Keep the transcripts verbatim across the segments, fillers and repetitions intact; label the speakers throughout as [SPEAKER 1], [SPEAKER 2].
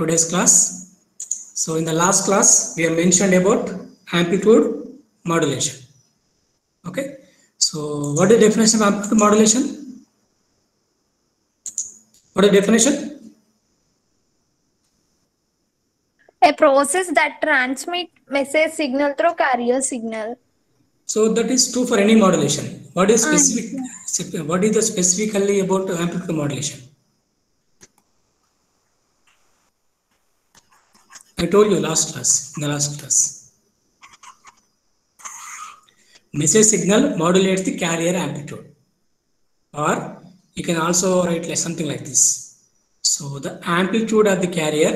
[SPEAKER 1] today's class. So in the last class we have mentioned about amplitude modulation. Okay, so what is the definition of amplitude modulation? What is the definition?
[SPEAKER 2] A process that transmits message signal through carrier signal.
[SPEAKER 1] So that is true for any modulation. What is
[SPEAKER 2] Ah,
[SPEAKER 1] specific? What is the specifically about amplitude modulation? I told you last class. In the last class, message signal modulates the carrier amplitude, or you can also write like something like this. So the amplitude of the carrier,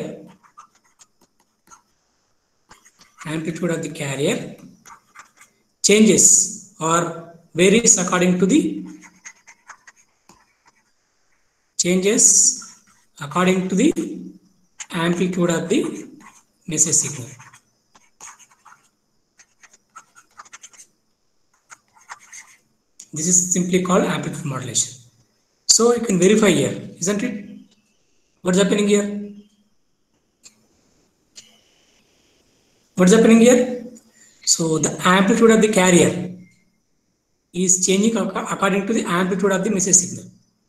[SPEAKER 1] amplitude of the carrier changes or varies according to the changes according to the amplitude of the message signal. This is simply called amplitude modulation. So you can verify here, isn't it? What's happening here? What's happening here? So the amplitude of the carrier is changing according to the amplitude of the message signal.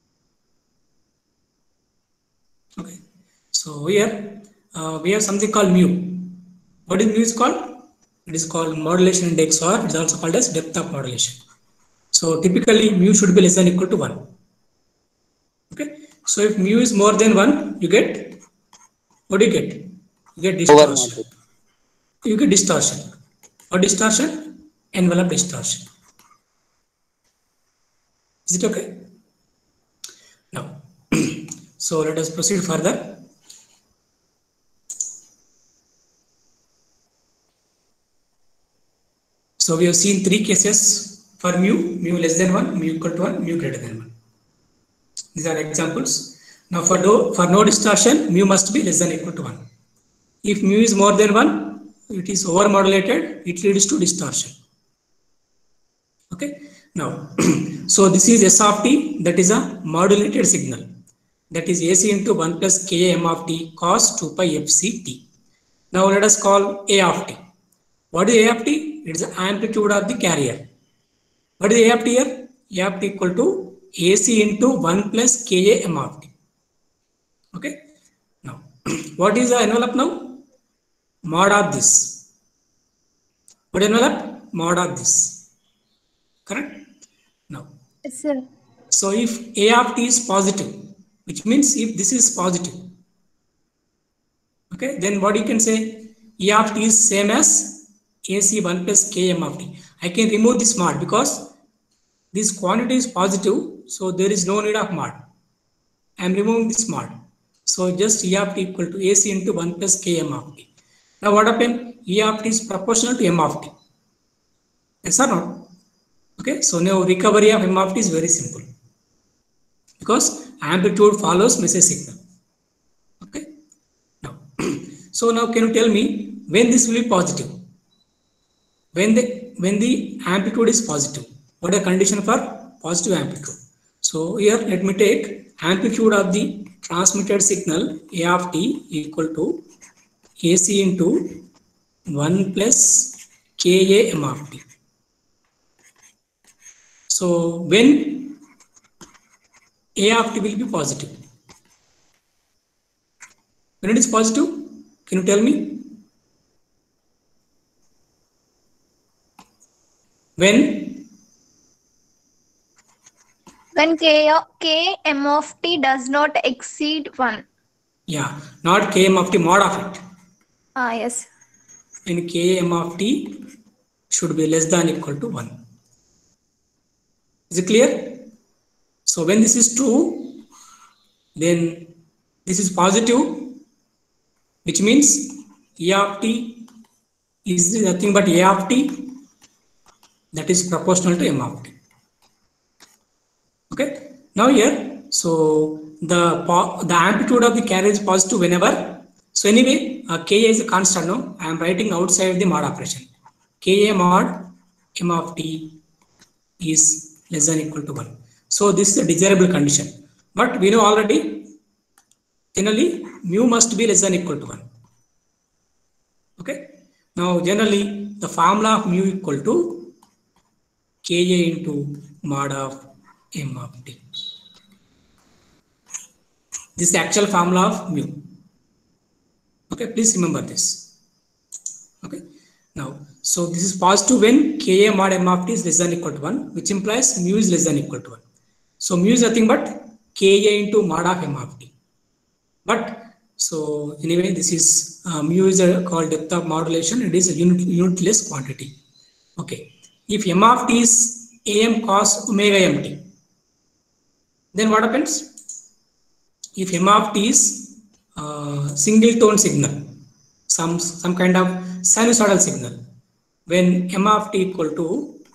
[SPEAKER 1] Okay. So here uh, we have something called mu. What is mu is called? It is called modulation index, or it is also called as depth of modulation. So typically mu should be less than or equal to one. Okay. So if mu is more than one, you get, what do you get? You get distortion. You get distortion. Or distortion? Envelope distortion. Is it okay? Now, so let us proceed further. So we have seen three cases for mu, mu less than one, mu equal to one, mu greater than one. These are examples. Now for no, for no distortion, mu must be less than or equal to one. If mu is more than one, it is over modulated, it leads to distortion. Okay. Now, so this is S of t, that is a modulated signal. That is A C into one plus K M of t cos two pi F C t. Now let us call A of t. What is A of t? It is the amplitude of the carrier. What is A of t here? A of t equal to A C into one plus K A M of t. Okay. Now, what is the envelope now? Mod of this. What envelope? Mod of this. Correct? Now,
[SPEAKER 2] yes, sir.
[SPEAKER 1] So if A of t is positive, which means if this is positive, okay, then what you can say? E of t is same as A C one plus K M of t. I can remove this mod because this quantity is positive, so there is no need of mod. I am removing this mod. So just E of t equal to A C into one plus K M of t. Now what happened? E of t is proportional to M of t. Yes or not? Okay, so now recovery of M of t is very simple because amplitude follows message signal. Okay. Now, so now can you tell me when this will be positive? When the when the amplitude is positive, what is the condition for positive amplitude? So here let me take amplitude of the transmitted signal A of t equal to A C into one plus K A M of t. So when A of t will be positive, when it is positive, can you tell me? When?
[SPEAKER 2] When K, K M of t does not exceed one.
[SPEAKER 1] Yeah, not K M of t, mod of it.
[SPEAKER 2] Ah, yes.
[SPEAKER 1] When K M of t should be less than or equal to one. Is it clear? So when this is true, then this is positive, which means E of t is nothing but A of t, that is proportional to M of t. Okay. Now here, so the the amplitude of the carrier is positive whenever. So anyway, uh, Ka is a constant. No, I am writing outside the mod operation. Ka mod M of t is less than or equal to one. So this is a desirable condition. But we know already generally mu must be less than equal to one. Okay. Now generally the formula of mu equal to Ka into mod of m of t. This is the actual formula of mu. Okay, please remember this. Okay. Now, so this is positive when Ka mod m of t is less than equal to one, which implies mu is less than equal to one. So mu is nothing but Ka into mod of m of t. But so anyway, this is uh, mu is a, called depth of modulation. It is a unit, unitless quantity. Okay. If m of t is am cos omega mt, then what happens? If m of t is uh, single tone signal, some some kind of sinusoidal signal, when m of t equal to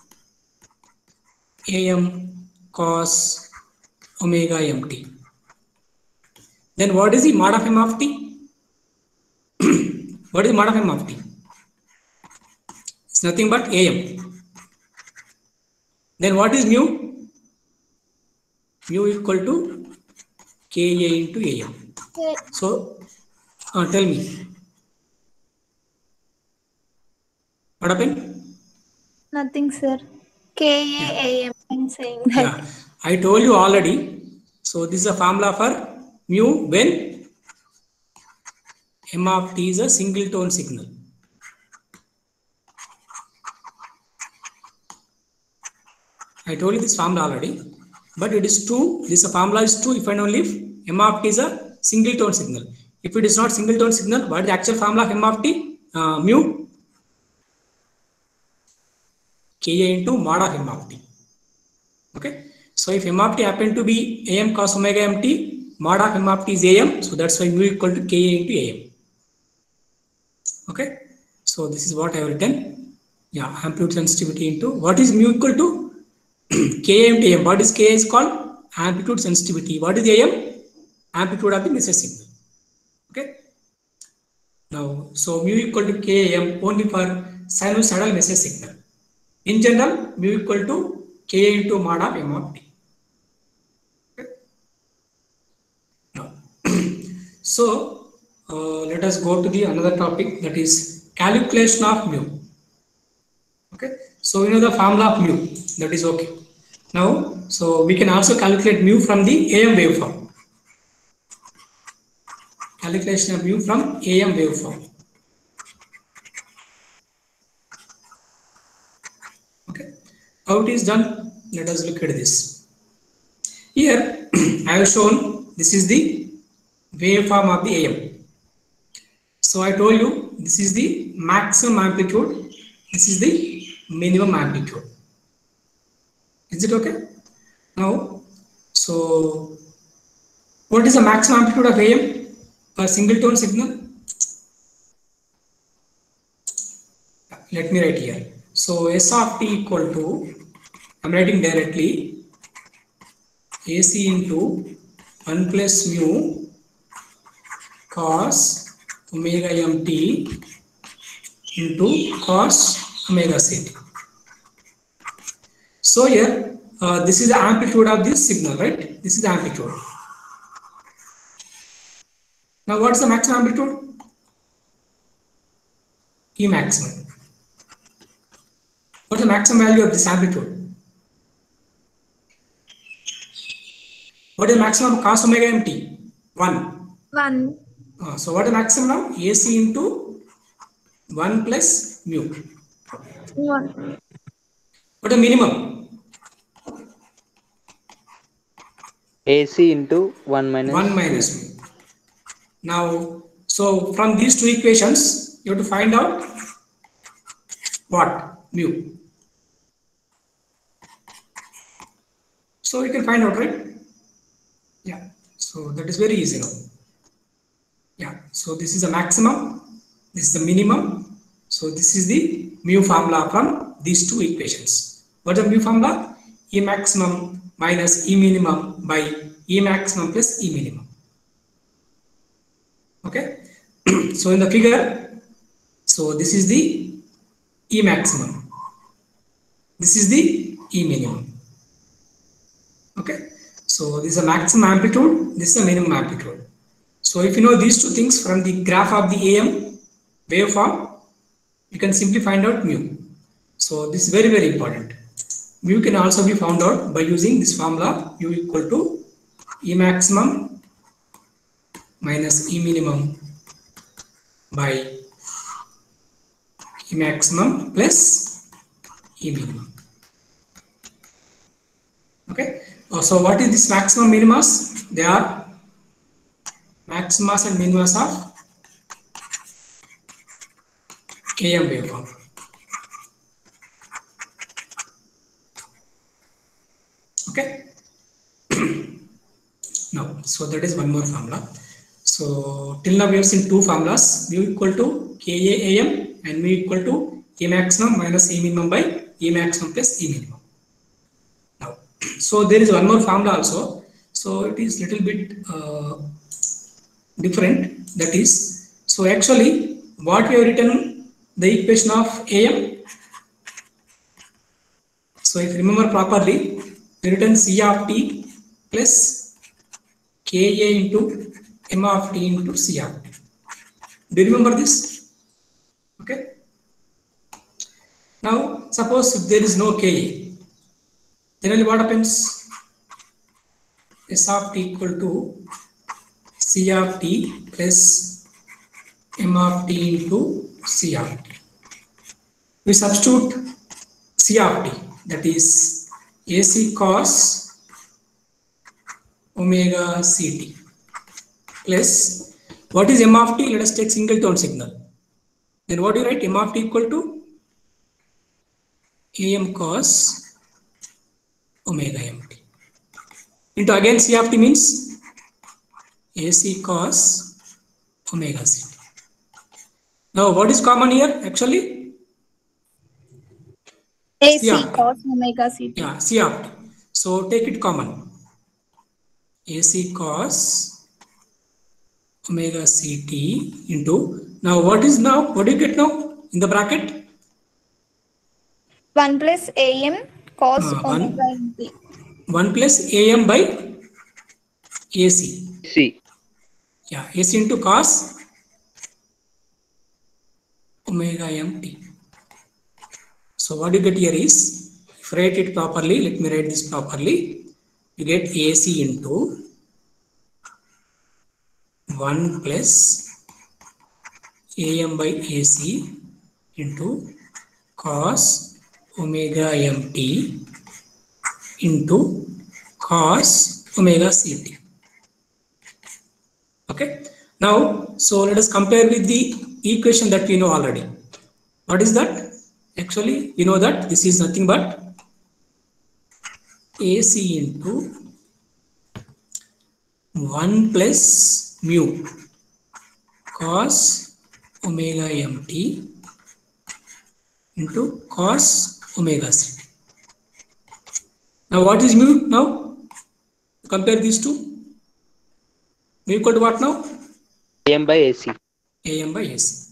[SPEAKER 1] am cos omega mt, then what is the mod of m of t? What is the mod of m of t? It's nothing but am. Then what is mu? Mu equal to Ka into am.
[SPEAKER 2] Okay.
[SPEAKER 1] So uh, tell me, what happened?
[SPEAKER 2] Nothing, sir. K A A M. I'm saying that.
[SPEAKER 1] Yeah, I told you already. So this is a formula for mu when m of t is a single tone signal. I told you this formula already, but it is true. This formula is true if and only if m of t is a single tone signal. If it is not single tone signal, what is the actual formula of m of t? Uh, mu Ka into mod of m of t. Okay. So if m of t happen to be am cos omega mt, mod of m of t is am. So that's why mu equal to Ka into am. Okay. So this is what I have written. Yeah, amplitude sensitivity into what is mu equal to Ka into am. What is Ka is called? Amplitude sensitivity. What is the am? Amplitude of the message signal. Okay. Now, so mu equal to Ka am only for sinusoidal message signal. In general, mu equal to Ka into mod of m of t. Okay. Now, so uh, let us go to the another topic, that is calculation of mu. Okay. So we know the formula of mu. That is okay. Now, so we can also calculate mu from the am waveform. Calculation of mu from am waveform. Okay. How it is done? Let us look at this. Here I have shown this is the waveform of the am. So I told you this is the maximum amplitude, this is the minimum amplitude. Is it okay? Now, so what is the maximum amplitude of am per single tone signal? Let me write here. So S of t equal to, I am writing directly, Ac into one plus mu cos omega mt into cos omega ct. So here, uh, this is the amplitude of this signal, right? This is the amplitude. Now, what is the maximum amplitude? E maximum. What is the maximum value of this amplitude? What is the maximum of cos omega mt? one.
[SPEAKER 2] One.
[SPEAKER 1] Uh, so, what is the maximum now? Ac into one plus mu.
[SPEAKER 2] One.
[SPEAKER 1] What is the minimum?
[SPEAKER 3] Ac into one minus
[SPEAKER 1] one minus mu. Now, so from these two equations, you have to find out what? Mu. So, you can find out, right? Yeah. So, that is very easy now. Yeah. So, this is the maximum, this is the minimum. So, this is the mu formula from these two equations. What is the mu formula? E maximum minus E minimum by E maximum plus E minimum. Okay. So, in the figure, so this is the E maximum, this is the E minimum. Okay. So, this is a maximum amplitude, this is a minimum amplitude. So if you know these two things from the graph of the A M waveform, you can simply find out mu. So this is very very important. Mu can also be found out by using this formula, mu equal to E maximum minus E minimum by E maximum plus E minimum. Okay. So what is this maximum minimas? They are maximas and minimas of A M waveform. Okay. Now, so that is one more formula. So till now we have seen two formulas, mu equal to K A A M and mu equal to E maximum minus E minimum by E maximum plus E minimum. Now, so there is one more formula also. So it is little bit uh, different. That is, so actually what we have written the equation of A M. So if you remember properly, we written C of t plus K A into M of t into C of t. Do you remember this? Okay. Now suppose if there is no K A, generally what happens? S of t equal to C of t plus M of t into C of t. We substitute C of t, that is A C cos omega C T plus what is M of t? Let us take single tone signal. Then what do you write? M of t equal to A M cos omega M T into again C of t means A C cos omega C T. Now what is common here actually?
[SPEAKER 2] A C cos omega C T.
[SPEAKER 1] Yeah, C of t. So take it common. A C cos omega C T into, now what is now? What do you get now in the bracket?
[SPEAKER 2] one plus A M cos
[SPEAKER 1] Uh,
[SPEAKER 2] omega
[SPEAKER 1] one,
[SPEAKER 2] M T.
[SPEAKER 1] one plus A M by A C.
[SPEAKER 3] C.
[SPEAKER 1] Yeah, A C into cos omega M T. So what you get here is, if I write it properly, let me write this properly. You get A C into one plus A M by A C into cos omega M T into cos omega C T. Okay. Now, so let us compare with the equation that we know already. What is that? Actually, we know that this is nothing but A C into one plus mu cos omega M T into cos omega C T. Now, what is mu now? Compare these two. Mu equal to what now?
[SPEAKER 3] A M by A C.
[SPEAKER 1] A M by A C.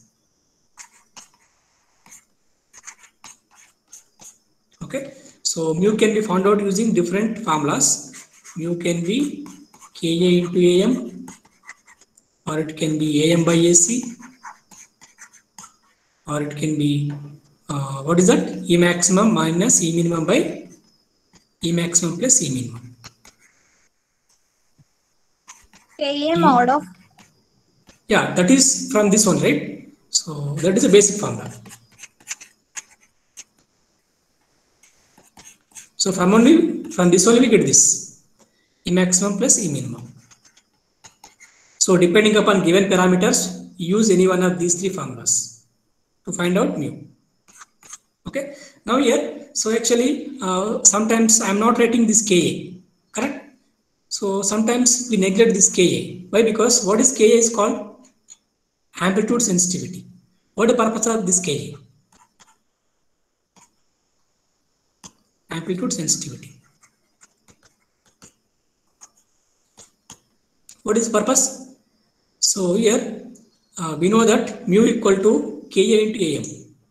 [SPEAKER 1] Okay. So mu can be found out using different formulas. Mu can be K A into A M, or it can be A M by A C, or it can be uh, what is that? E maximum minus E minimum by E maximum plus E minimum.
[SPEAKER 2] K M out of.
[SPEAKER 1] Yeah, that is from this one, right? So that is a basic formula. So from only from this only we get this E maximum plus E minimum. So depending upon given parameters, use any one of these three formulas to find out mu. Okay. Now here, so actually uh, sometimes I am not writing this K A, correct? So sometimes we neglect this K A. Why? Because what is K A is called amplitude sensitivity. What is the purpose of this K A? Amplitude sensitivity. What is the purpose? So here uh, we know that mu equal to K A into A M.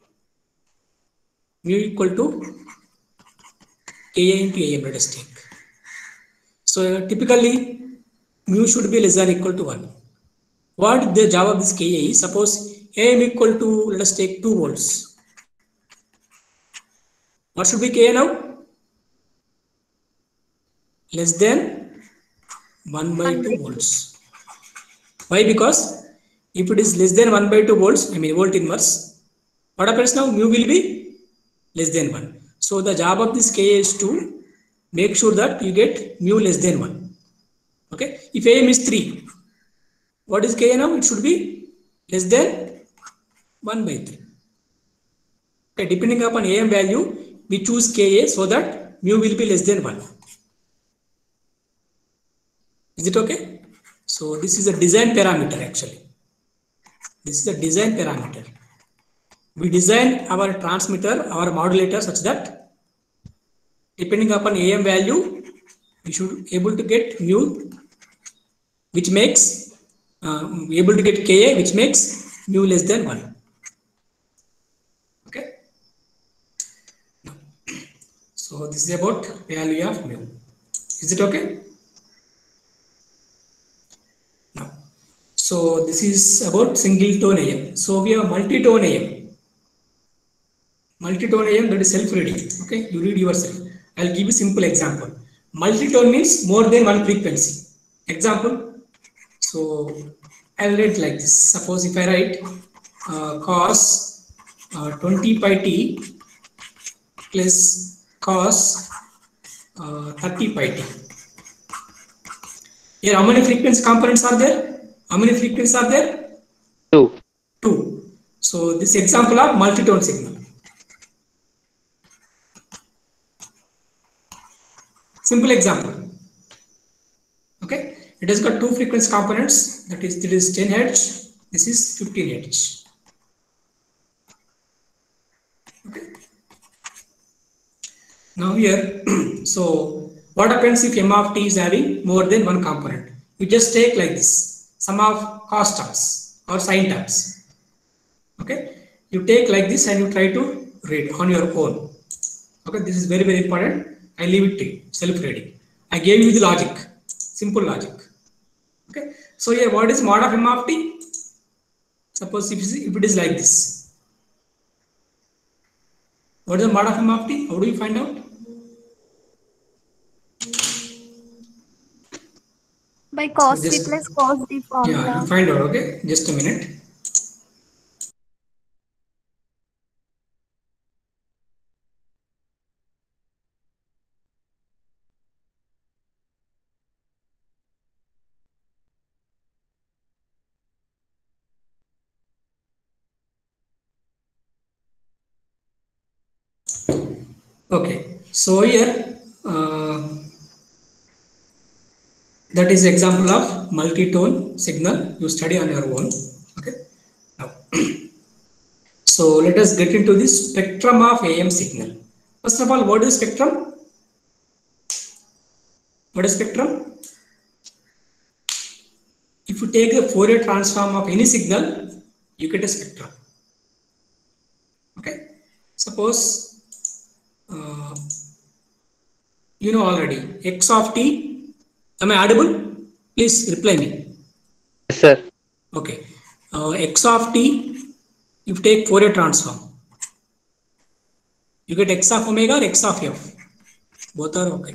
[SPEAKER 1] Mu equal to K A into A M, let us take. So uh, typically mu should be less than or equal to one. what the job of this Ka is? Suppose A m equal to, let us take two volts. What should be Ka now? Less than one by two volts. Why? Because if it is less than one by two volts, I mean volt inverse, what happens now? Mu will be less than one. So the job of this Ka is to make sure that you get mu less than one. Okay. If A m is three, what is Ka now? It should be less than one by three. Okay. Depending upon A m value, we choose Ka so that mu will be less than one. Is it okay? So this is a design parameter actually. This is a design parameter. We design our transmitter, our modulator such that depending upon A m value, we should able to get mu, which makes uh, able to get Ka, which makes mu less than one. Okay. So this is about value of mu. Is it okay? Now, so this is about single tone A M. So we have multi-tone A M. Multi-tone A M, that is self-reading. Okay, you read yourself. I'll give you simple example. Multi-tone means more than one frequency. Example. So I'll write like this. Suppose if I write uh, cos uh, twenty pi t plus cos uh, thirty pi t. Here, how many frequency components are there? How many frequencies are there?
[SPEAKER 3] Two.
[SPEAKER 1] Two. So this example of multi-tone signal. Simple example. Okay, it has got two frequency components. That is, this is ten hertz. This is fifteen hertz. Okay. Now here, so what happens if m of t is having more than one component? You just take like this, sum of cos terms or sine terms. Okay, you take like this and you try to read on your own. Okay, this is very very important. I leave it to you, self-reading. I gave you the logic, simple logic. Okay, so here what is mod of m of t? Suppose if, if it is like this, what is the mod of m of t? How do you find out?
[SPEAKER 2] By cos
[SPEAKER 1] So
[SPEAKER 2] t
[SPEAKER 1] just,
[SPEAKER 2] plus cos d formula.
[SPEAKER 1] yeah, you find out. Okay, just a minute. Okay, so here uh, that is example of multi-tone signal. You study on your own. Okay, now so let us get into the spectrum of A M signal. First of all, what is spectrum? What is spectrum? If you take the Fourier transform of any signal, you get a spectrum. Okay, suppose uh, you know already x of t. Am I audible? Please reply me.
[SPEAKER 3] Yes, sir.
[SPEAKER 1] Okay, uh, x of t. If you take Fourier transform, you get x of omega or x of f. Both are okay.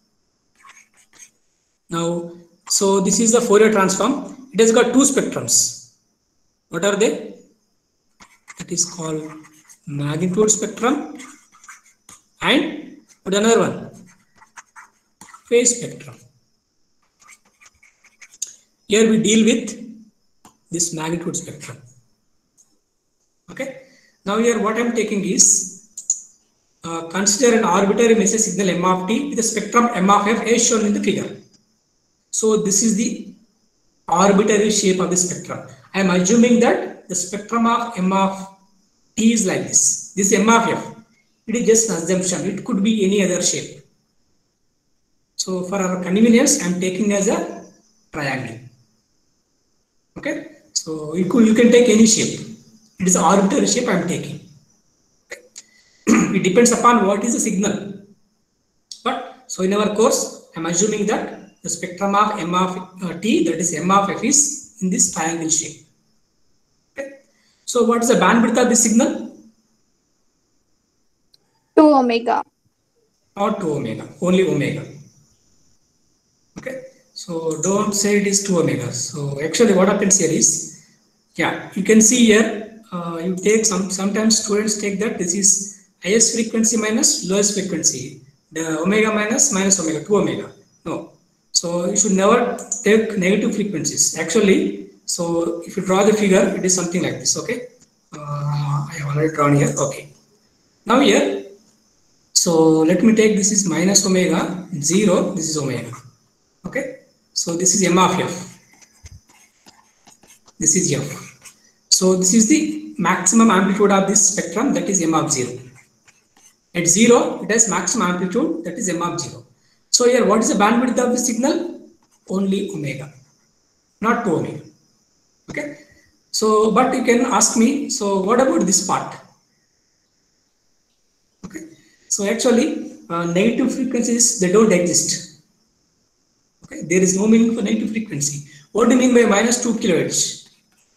[SPEAKER 1] Now, so this is the Fourier transform. It has got two spectrums. What are they? That is called magnitude spectrum and what is another one? Phase spectrum. Here we deal with this magnitude spectrum. Okay. Now here what I am taking is uh, consider an arbitrary message signal m of t with a spectrum m of f as shown in the figure. So this is the arbitrary shape of the spectrum. I am assuming that the spectrum of m of t is like this. This m of f. It is just an assumption. It could be any other shape. So for our convenience, I am taking as a triangle. Okay. So you could you can take any shape. It is an arbitrary shape I am taking. It depends upon what is the signal. But so in our course, I am assuming that the spectrum of m of uh, t, that is m of f, is in this triangle shape. Okay. So what is the bandwidth of the signal?
[SPEAKER 2] two omega.
[SPEAKER 1] Not two omega, only omega. Okay. So don't say it is two omega. So actually what happens here is, yeah, you can see here, uh, you take some, sometimes students take that this is highest frequency minus lowest frequency, the omega minus minus omega, two omega. No. So you should never take negative frequencies. Actually, so if you draw the figure, it is something like this. Okay. Uh, I have already drawn here. Okay. Now here, so let me take this is minus omega, zero, this is omega. Okay. So this is m of f. This is f. So this is the maximum amplitude of this spectrum, that is m of zero. At zero, it has maximum amplitude, that is m of zero. So here, what is the bandwidth of the signal? Only omega, not two omega. Okay. So, but you can ask me, so what about this part? Okay. So actually, uh, negative frequencies, they don't exist. Okay. There is no meaning for negative frequency. What do you mean by minus two kilohertz?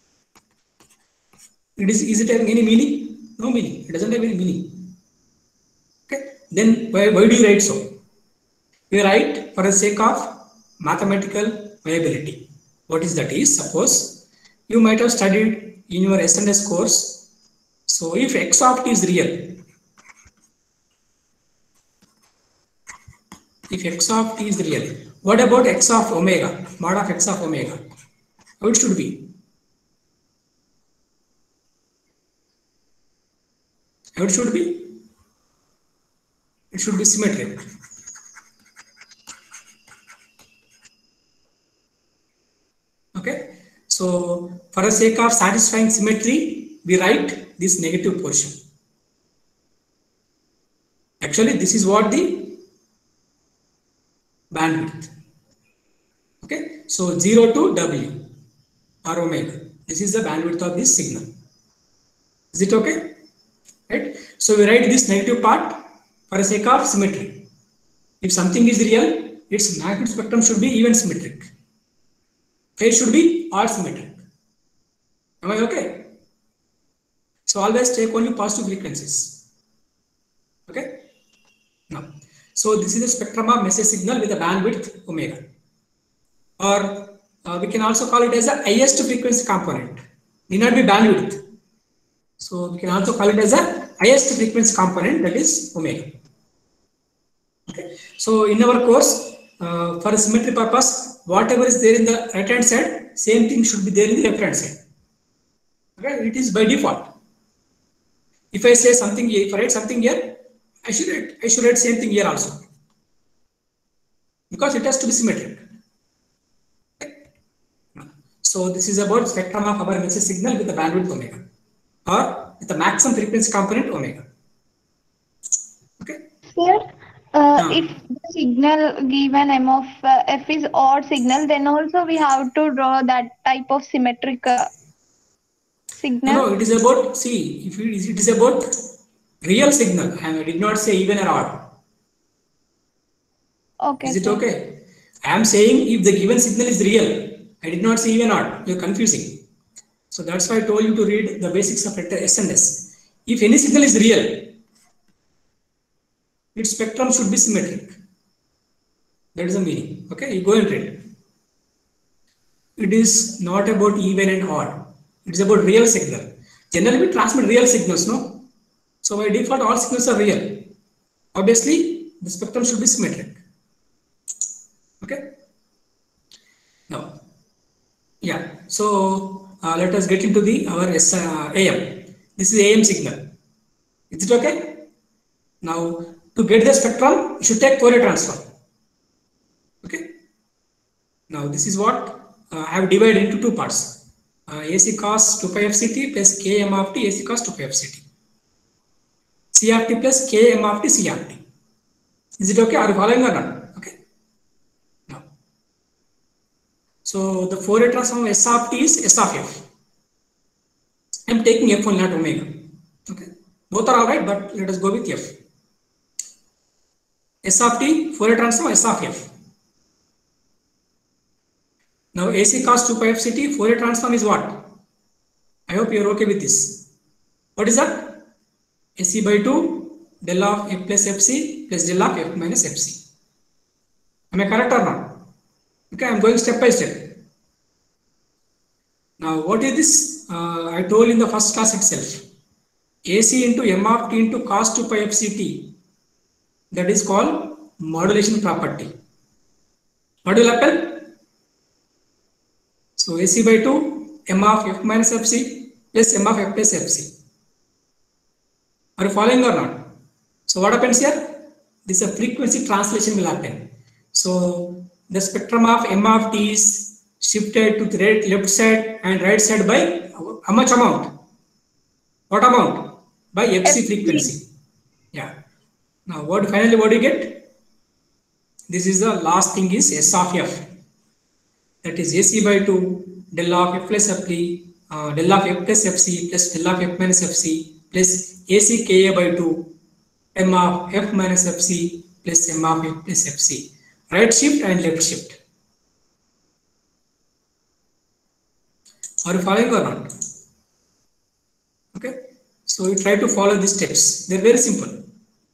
[SPEAKER 1] It is, is it having any meaning? No meaning. It doesn't have any meaning. Okay. Then why, why do you write so? You write for the sake of mathematical viability. What is that is, suppose you might have studied in your S and S course. So if x of t is real, if x of t is real, what about x of omega, mod of x of omega? How it should be? How it should be? It should be symmetric. Okay. So for the sake of satisfying symmetry, we write this negative portion. Actually, this is what the bandwidth. Okay. So zero to W or omega. This is the bandwidth of this signal. Is it okay? Right. So we write this negative part for the sake of symmetry. If something is real, its magnitude spectrum should be even symmetric. Phase should be all symmetric. Am I okay? So always take only positive frequencies. Okay. Now, so this is the spectrum of message signal with a bandwidth omega, or uh, we can also call it as a highest frequency component. Need not be bandwidth. So we can also call it as a highest frequency component, that is omega. Okay. So in our course, uh, for a symmetry purpose, whatever is there in the right hand side, same thing should be there in the left hand side. Okay, it is by default. If I say something here, if I write something here, I should write, I should write same thing here also, because it has to be symmetric. Okay. So this is about spectrum of our message signal with the bandwidth omega, or with the maximum frequency component omega. Okay.
[SPEAKER 2] Here, uh,
[SPEAKER 1] Ah.
[SPEAKER 2] if the signal given m of uh, f is odd signal, then also we have to draw that type of symmetric uh, signal.
[SPEAKER 1] No, no, it is about, see, if it is, it is about real signal. I did not say even or odd.
[SPEAKER 2] Okay.
[SPEAKER 1] Is it
[SPEAKER 2] sir.
[SPEAKER 1] okay? I am saying if the given signal is real. I did not say even or odd. You are confusing. So that's why I told you to read the basics of S and S. If any signal is real, its spectrum should be symmetric. That is the meaning. Okay, you go and read. It is not about even and odd. It is about real signal. Generally, we transmit real signals, no? So by default, all signals are real. Obviously, the spectrum should be symmetric. Okay. Now, yeah. So uh, let us get into the our S, uh, A M. This is A M signal. Is it okay? Now, to get the spectrum, you should take Fourier transform. Okay. Now, this is what uh, I have divided into two parts. Uh, A C cos two pi f c t plus K M of t A C cos two pi f c t. C of t plus K M of t C of t. Is it okay? Are you following or not? Okay. Now, so the Fourier transform of S of t is S of f. I am taking f only, not omega. Okay. Both are alright, but let us go with f. S of t, Fourier transform S of f. Now A C cos two pi f C t Fourier transform is what? I hope you are okay with this. What is that? A C by two del of f plus fc plus del of f minus fc. Am I correct or not? Okay, I am going step by step. Now what is this? Uh, I told in the first class itself. A C into m of t into cos two pi f c t. That is called modulation property. What will happen? So A C by two m of f minus fc plus m of f plus fc. Are you following or not? So what happens here? This is a frequency translation will happen. So the spectrum of m of t is shifted to the right, left side and right side by how much amount? What amount? By fc, fc frequency. Yeah. Now what finally what do you get? This is the last thing is S of f. That is A C by two del of f plus fp uh, del of f plus fc plus del of f minus fc plus A C Ka by two m of f minus fc plus m of f plus fc. Right shift and left shift. Are you following or not? Okay. So you try to follow these steps. They are very simple.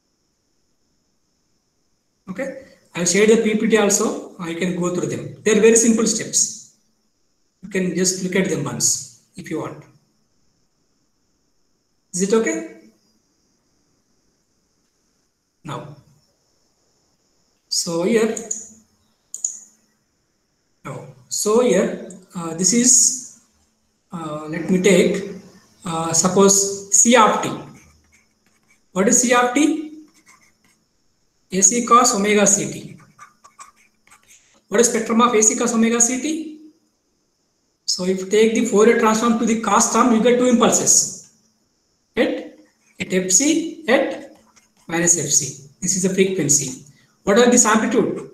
[SPEAKER 1] Okay. I will share the P P T also. I can go through them. They are very simple steps. You can just look at them once if you want. Is it okay? Now. So here. Now. So here. Uh, this is. Uh, let me take. Uh, suppose C of t. What is C of t? A C cos omega ct. What is spectrum of A C cos omega ct? So if you take the Fourier transform to the cos term, you get two impulses. At, at fc, at minus fc. This is the frequency. What are this amplitude?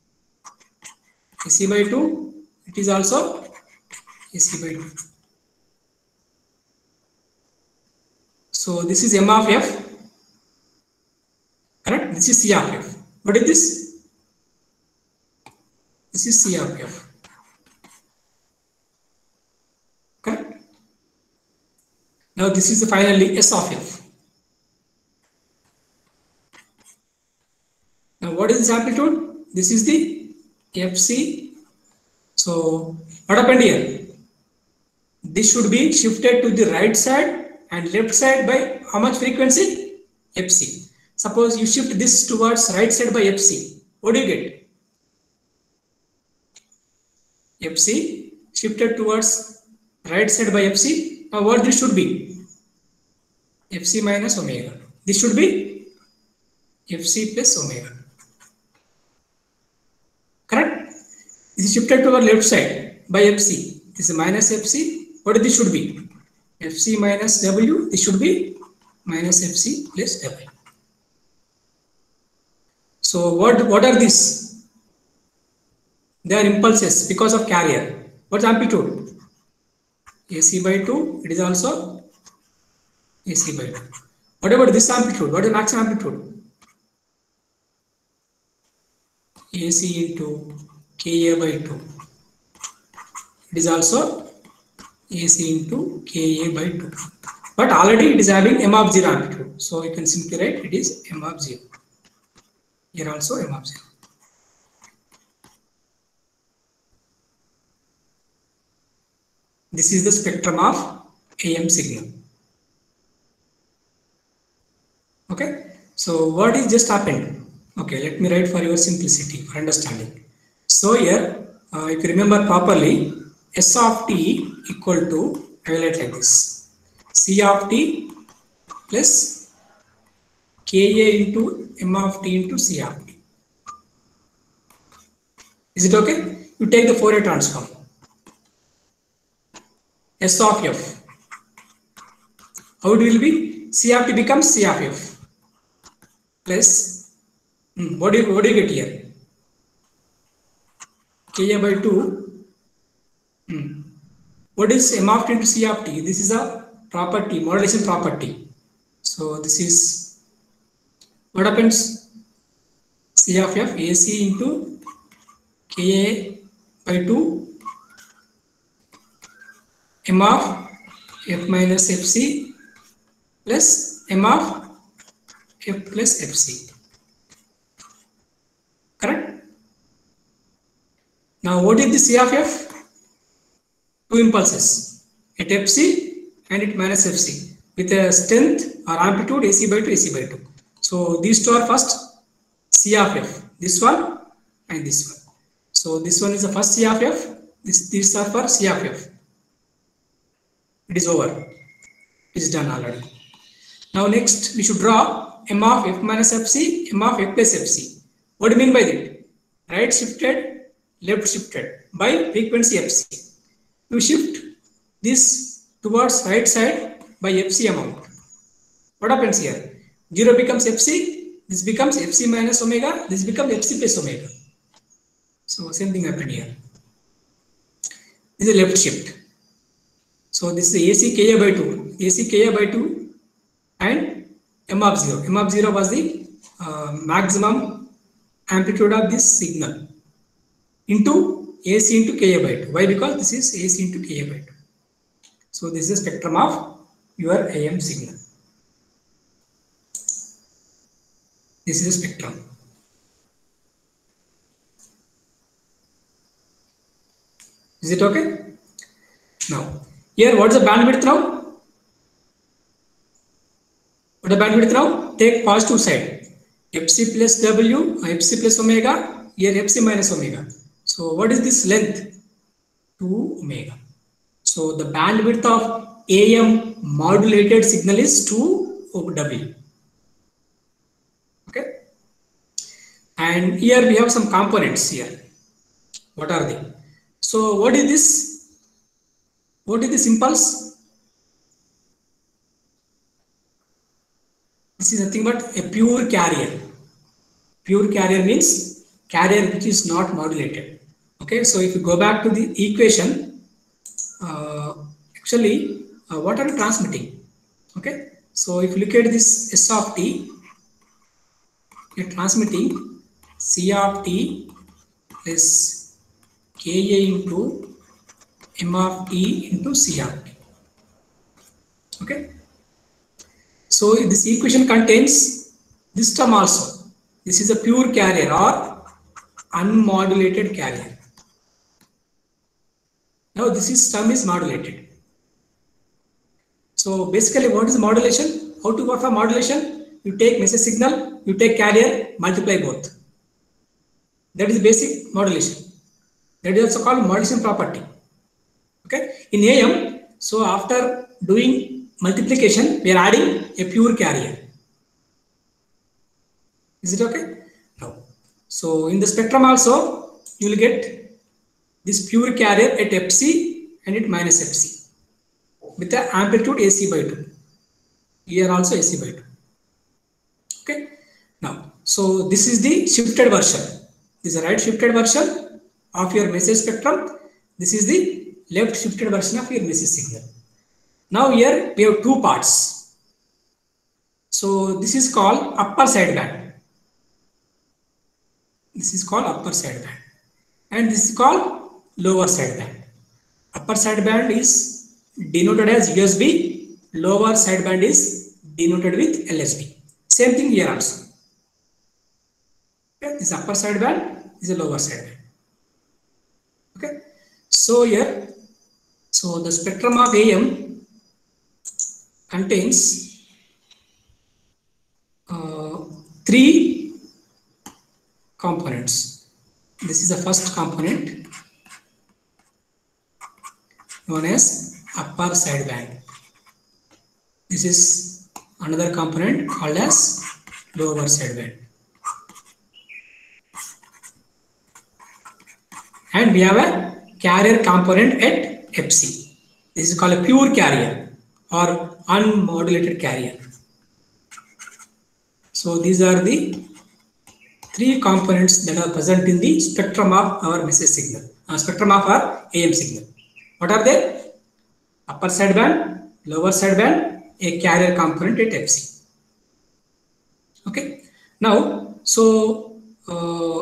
[SPEAKER 1] A C by two. It is also A C by two. So this is m of f. Correct? This is C of f. What is this? This is C of f. Correct? Now this is the finally S of f. Now what is this amplitude? This is the fc. So what happened here? This should be shifted to the right side and left side by how much frequency? Fc. Suppose you shift this towards right side by fc. What do you get? Fc shifted towards right side by fc. Now what this should be? Fc minus omega. This should be Fc plus omega. Correct? This is shifted to our left side by Fc. This is minus Fc. What this should be? Fc minus W. This should be minus Fc plus W. So what, what are these? They are impulses because of carrier. What's amplitude? A C by two. It is also A C by two. What about this amplitude? What is maximum amplitude? A C into Ka by two. It is also A C into Ka by two. But already it is having m of zero amplitude. So you can simply write it is m of zero. Here also m of zero. This is the spectrum of A M signal. Okay. So what is just happened? Okay, let me write for your simplicity, for understanding. So here, uh, if you remember properly, S of t equal to, I will write like this, C of t plus Ka into m of t into C of t. Is it okay? You take the Fourier transform. S of f. How it will be? C of t becomes C of f plus, hmm, what, do you, what do you get here? Ka by two. Hmm. What is m of t into C of t? This is a property, modulation property. So this is, what happens? C of f, A C into Ka by two m of f minus fc plus m of f plus fc. Correct? Now what is the c of f? Two impulses at fc and at minus fc with a strength or amplitude ac by two, ac by two. So these two are first c of f, this one and this one. So this one is the first c of f, this, these are for c of f. It is over, it is done already. Now next we should draw m of f minus fc, m of f plus fc. What do you mean by that? Right shifted, left shifted by frequency fc. You shift this towards right side by fc amount. What happens here? zero becomes fc, this becomes fc minus omega, this becomes fc plus omega. So same thing happened here. This is a left shift. So this is the ac ka by two, ac ka by two and m of zero. M of zero was the uh, maximum amplitude of this signal into ac into ka by two. Why? Because this is ac into ka by two. So this is the spectrum of your A M signal. This is a spectrum. Is it okay? Now, here what is the bandwidth now? What is the bandwidth now? Take positive side. Fc plus W, Fc plus omega, here Fc minus omega. So what is this length? two omega. So the bandwidth of A M modulated signal is two W. Okay. And here we have some components here. What are they? So what is this? What is this impulse? This is nothing but a pure carrier. Pure carrier means carrier which is not modulated. Okay, so if you go back to the equation, uh, actually, uh, what are you transmitting? Okay, so if you look at this S of t, you're transmitting C of t plus Ka into M of t into C of t. Okay, so this equation contains this term also. This is a pure carrier or unmodulated carrier. Now this is term is modulated. So basically what is modulation? How to perform modulation? You take message signal, you take carrier, multiply both. That is basic modulation. That is also called modulation property. Okay. In A M, so after doing multiplication, we are adding a pure carrier. Is it okay? No. So in the spectrum also, you will get this pure carrier at Fc and at minus Fc with the amplitude A C by two. Here also A C by two. Okay. Now, so this is the shifted version. This is the right shifted version of your message spectrum. This is the left shifted version of your message signal. Now here we have two parts. So this is called upper sideband. This is called upper sideband, and this is called lower sideband. Upper sideband is denoted as U S B. Lower sideband is denoted with L S B. Same thing here also. Okay, this upper sideband is a lower sideband. Okay, so here, so the spectrum of A M contains uh, three components. This is the first component known as upper sideband. This is another component called as lower sideband. And we have a carrier component at Fc. This is called a pure carrier or unmodulated carrier. So these are the three components that are present in the spectrum of our message signal, uh, spectrum of our A M signal. What are they? Upper sideband, lower sideband, a carrier component at Fc. Okay. Now, so uh,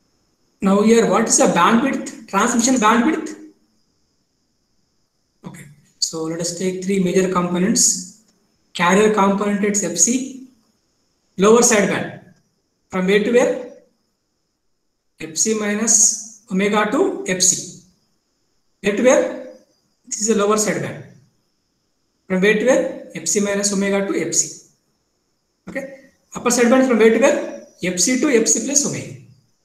[SPEAKER 1] now here, what is the bandwidth? Transmission bandwidth. Okay. So let us take three major components. Carrier component at F C, lower sideband. From where to where? F C minus omega to F C. Where to where? This is a lower sideband. From where to where? F C minus omega to F C. Okay. Upper sideband from where to where? F C to F C plus omega.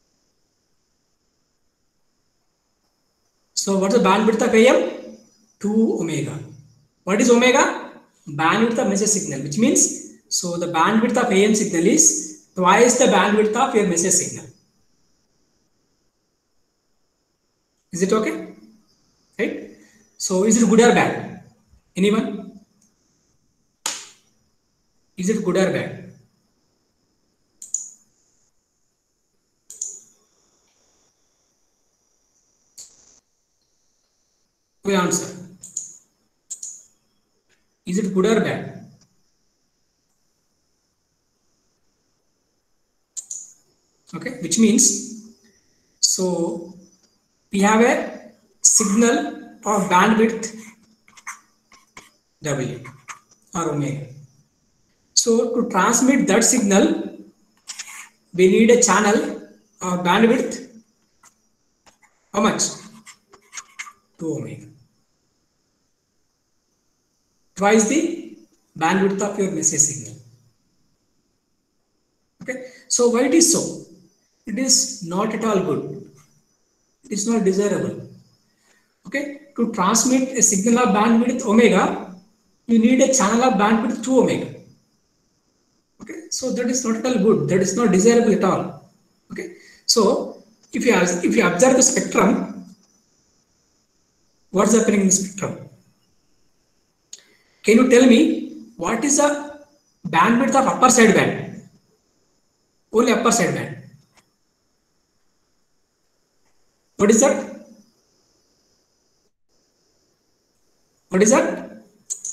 [SPEAKER 1] So what is the bandwidth of A M? two omega. What is omega? Bandwidth of message signal, which means, so the bandwidth of A M signal is twice the bandwidth of your message signal. Is it okay? Right? So is it good or bad? Anyone? Is it good or bad? We answer. Is it good or bad? Okay, which means, so we have a signal of bandwidth W or omega. So to transmit that signal, we need a channel of bandwidth. How much? two omega. Twice the bandwidth of your message signal. Okay, so why it is so? It is not at all good. It is not desirable. Okay, to transmit a signal of bandwidth omega, you need a channel of bandwidth two omega. Okay, so that is not at all good. That is not desirable at all. Okay, so if you have, if you observe the spectrum, what's happening in the spectrum? Can you tell me what is the bandwidth of upper sideband? Only upper sideband. What is that? What is that?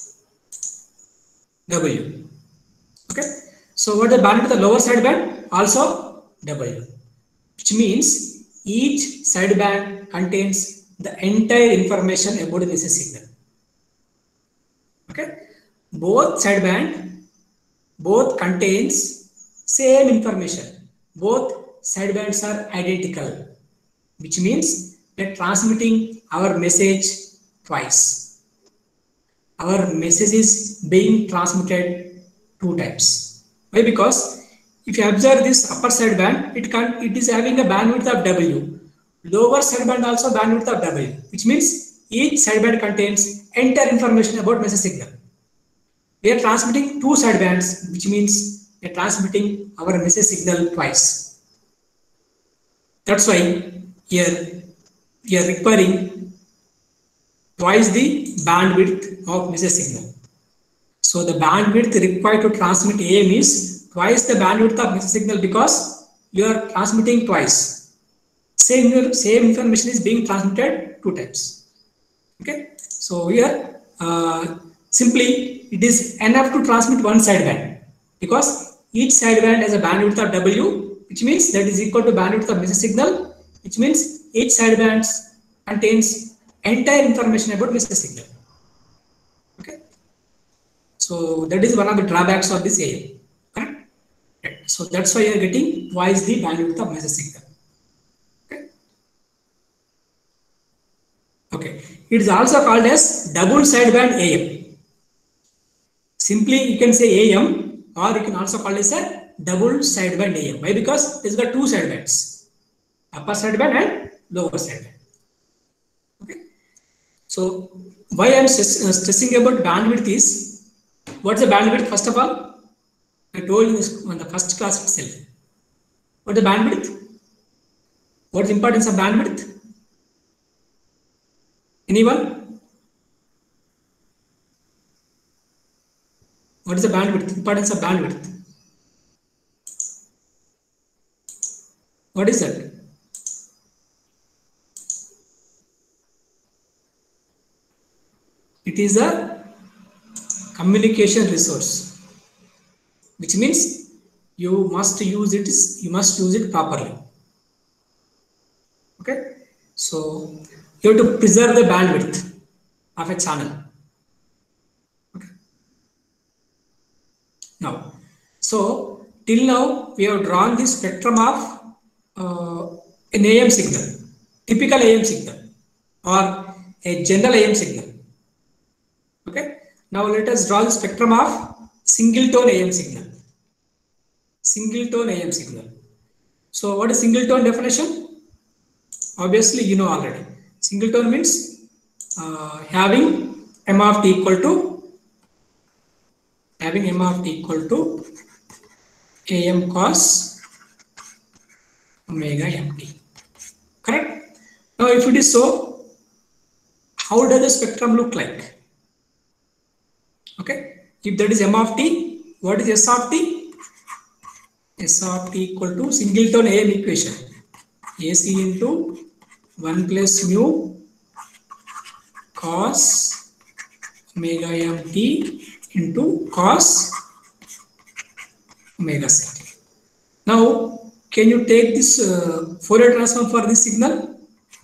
[SPEAKER 1] W. Okay. So what is the bandwidth of the lower sideband? Also W. Which means each sideband contains the entire information about the message signal. Okay, both sideband, both contains same information. Both sidebands are identical, which means we are transmitting our message twice. Our message is being transmitted two times. Why? Because if you observe this upper sideband, it can it is having a bandwidth of W. Lower sideband also bandwidth of W, which means each sideband contains entire information about message signal. We are transmitting two sidebands, which means we are transmitting our message signal twice. That's why here we are requiring twice the bandwidth of message signal. So the bandwidth required to transmit A M is twice the bandwidth of message signal because you are transmitting twice. Same, same information is being transmitted two times. Okay, so here uh, simply it is enough to transmit one sideband because each sideband has a bandwidth of W, which means that is equal to bandwidth of message signal, which means each sideband contains entire information about message signal. Okay, so that is one of the drawbacks of this A M. Correct? Right. So that's why you are getting twice the bandwidth of message signal. Okay, it is also called as double sideband A M. Simply you can say A M, or you can also call it as a double sideband A M. Why? Because it's got two sidebands, upper sideband and lower sideband. Okay, so why I am stressing about bandwidth is, what's the bandwidth? First of all, I told you this on the first class itself. What is the bandwidth? What is the importance of bandwidth? Anyone? What is the bandwidth? Importance of bandwidth? What is that? It is a communication resource, which means you must use it. You must use it properly. Okay, so you have to preserve the bandwidth of a channel. Now, so till now we have drawn the spectrum of uh, an A M signal, typical A M signal or a general A M signal. Okay. Now let us draw the spectrum of single tone A M signal. Single tone A M signal. So what is single tone definition? Obviously you know already. Single tone means uh, having m of t equal to having m of t equal to am cos omega mt. Correct? Now if it is so, how does the spectrum look like? Okay, if that is m of t, what is s of t? S of t equal to singleton A M equation, ac into one plus mu cos omega mt into cos omega ct. Now, can you take this uh, Fourier transform for this signal?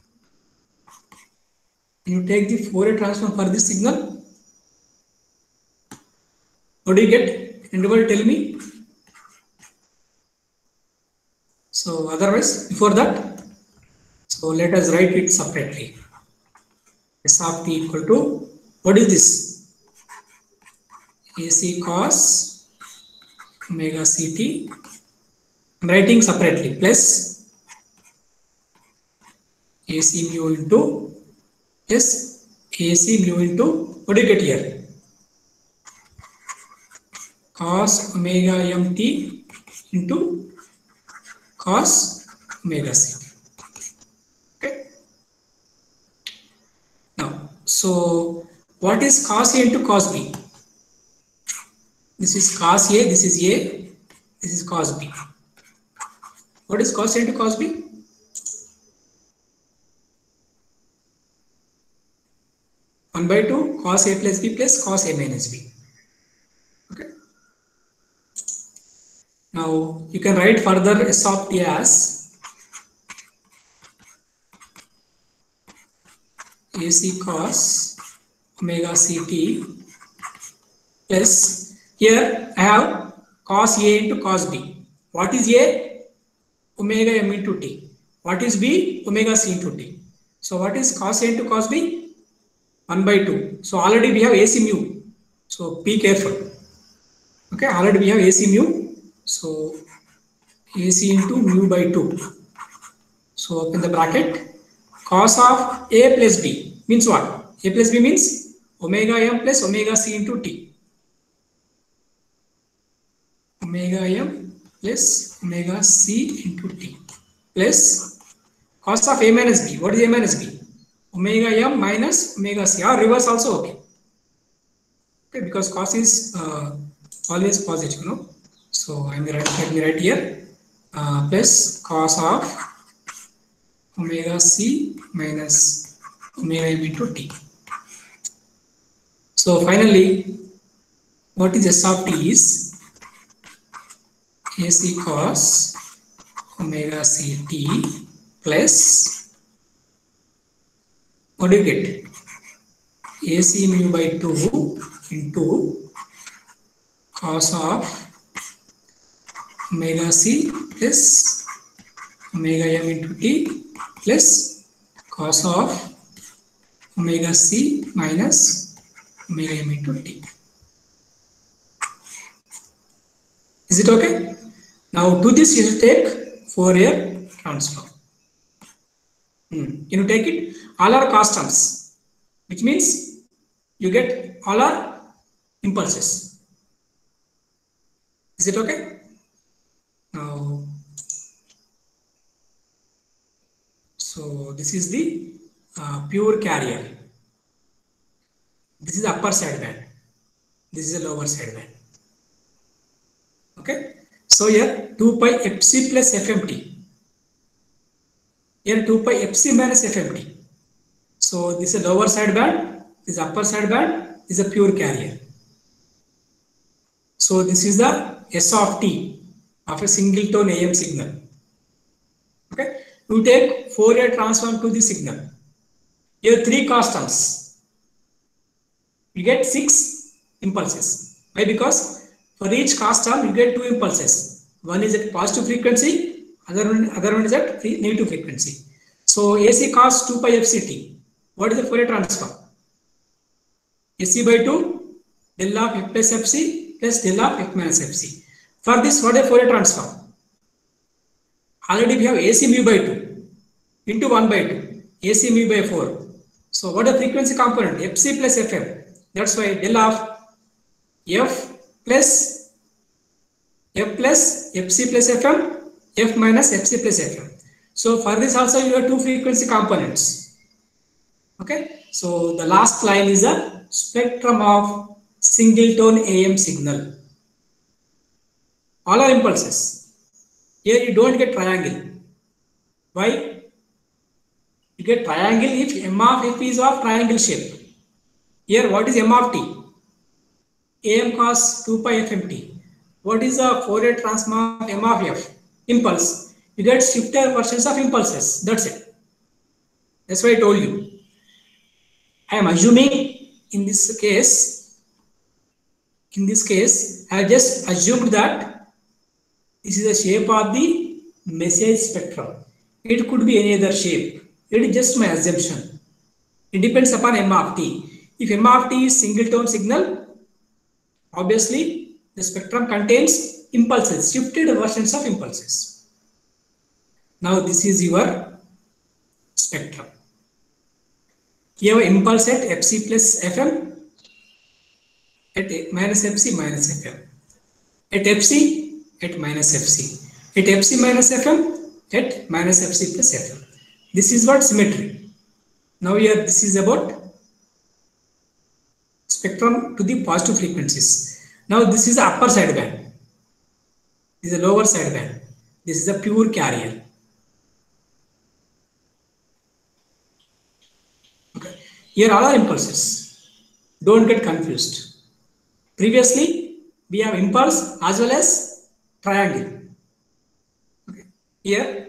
[SPEAKER 1] Can you take the Fourier transform for this signal? What do you get? Anybody tell me? So otherwise, before that, so let us write it separately. S of t equal to, what is this? Ac cos omega ct. I'm writing separately, plus ac mu into, yes, ac mu into, what do you get here? Cos omega mt into cos omega ct. Okay. Now, so what is cos A into cos B? This is cos A, this is A, this is cos B. What is cos A into cos B? one by two cos A plus B plus cos A minus B. Okay. Now you can write further S of t as ac cos omega ct plus, here I have cos A into cos B. What is A? Omega m into t. What is B? Omega c into t. So what is cos A into cos B? one by two. So already we have ac mu. So be careful. Okay, already we have ac mu. So ac into mu by two. So open the bracket. Cos of A plus B means what? A plus B means omega m plus omega c into t. Omega m plus omega c into t plus cos of A minus B. What is A minus B? Omega m minus omega c, or reverse also okay. Okay, because cos is uh, always positive, you know. So I'm right, let me write here uh, plus cos of omega c minus omega m into t. So finally, what is S of t is ac cos omega ct plus, what do you get? ac mu by two into cos of omega c plus omega m into t plus cos of omega c minus omega m into t. Is it okay? Now to this you take Fourier transform. Hmm. Can you take it? All are constants, which means you get all are impulses. Is it okay? Now, so this is the uh, pure carrier. This is the upper side band. This is the lower side band. Okay. So here two pi fc plus fmt. Here two pi fc minus fmt. So this is a lower side band, this is upper side band, this is a pure carrier. So this is the S of t of a single tone A M signal. Okay, you take Fourier transform to the signal. Here three constants. You get six impulses. Why? Because For each cross term, you get two impulses. One is at positive frequency, other one, other one is at negative frequency. So A C cos two pi F C T. What is the Fourier transform? A C by two, del of F plus F C plus del of F minus F C. For this, what is the Fourier transform? Already we have A C mu by two into one by two, A C mu by four. So what is the frequency component? F C plus F M. That's why del of F plus F plus F C plus F M, F minus F C plus F M. So for this also you have two frequency components. Okay. So the last line is a spectrum of single tone A M signal. All are impulses. Here you don't get triangle. Why? You get triangle if M of F is of triangle shape. Here what is M of T? A M cos two pi F M T. What is the Fourier transform of M of F? Impulse. You get shifter versions of impulses. That's it. That's why I told you. I am assuming in this case, in this case, I have just assumed that this is the shape of the message spectrum. It could be any other shape. It is just my assumption. It depends upon M of T. If M of T is single tone signal, obviously the spectrum contains impulses, shifted versions of impulses. Now this is your spectrum. You have impulse at F C plus F M, at minus F C minus F M, at F C at minus F C, at F C minus F M, at minus F C plus F M. This is what symmetry. Now here this is about spectrum to the positive frequencies. Now this is the upper sideband. This is the lower sideband. This is a pure carrier. Okay. Here all are impulses. Don't get confused. Previously we have impulse as well as triangle. Okay. Here,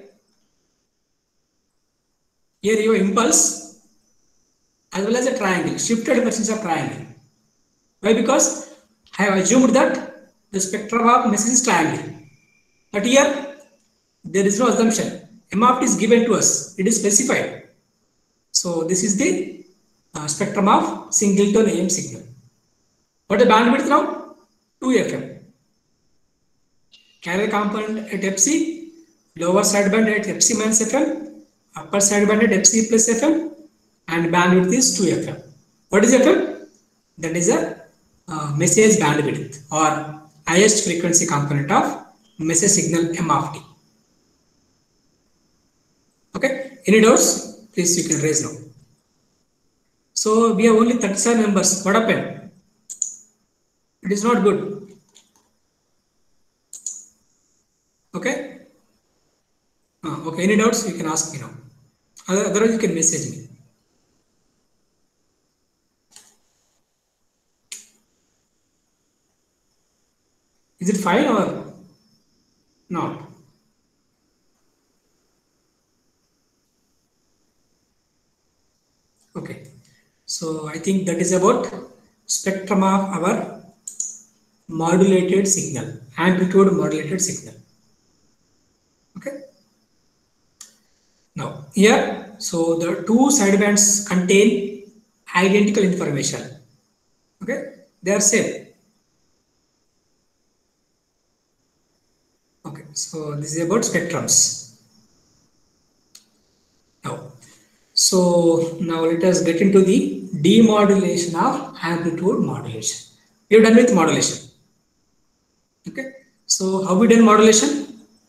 [SPEAKER 1] here you have impulse as well as a triangle, shifted versions of triangle. Why? Because I have assumed that the spectrum of message is triangle. But here there is no assumption. M of T is given to us. It is specified. So this is the uh, spectrum of singleton A M signal. What is the bandwidth now? two F M. Carrier component at F C, lower sideband at F C minus F M, upper sideband at F C plus F M, and bandwidth is two F M. What is F M? That is a uh, message bandwidth or highest frequency component of message signal M of T. Okay, any doubts? Please you can raise now. So we have only thirty-seven members. What happened? It is not good. Okay. Uh, okay. Any doubts? You can ask me now. Otherwise, you can message me. Is it fine or not? Okay. So I think that is about spectrum of our modulated signal, amplitude modulated signal. Okay. Now here, so the two sidebands contain identical information. Okay, they are same. Okay, so this is about spectrums. Now, so now let us get into the demodulation of amplitude modulation. We are done with modulation. Okay, so how we done modulation?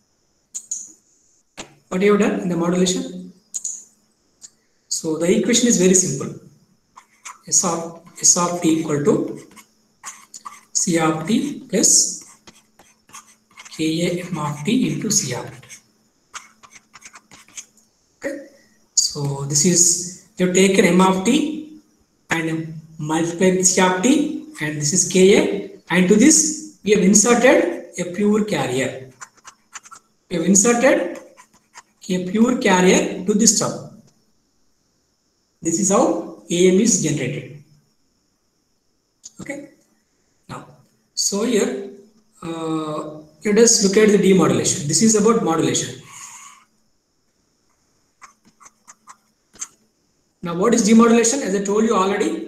[SPEAKER 1] What you have done in the modulation? So the equation is very simple. S of S of t equal to C of t plus Ka M of t into C of t. Okay. So this is, you have taken M of t and multiplied with C of t, and this is Ka, and to this we have inserted a pure carrier. We have inserted a pure carrier to this term. This is how A M is generated. Okay. Now, so here uh, let us look at the demodulation. This is about modulation. Now, what is demodulation? As I told you already,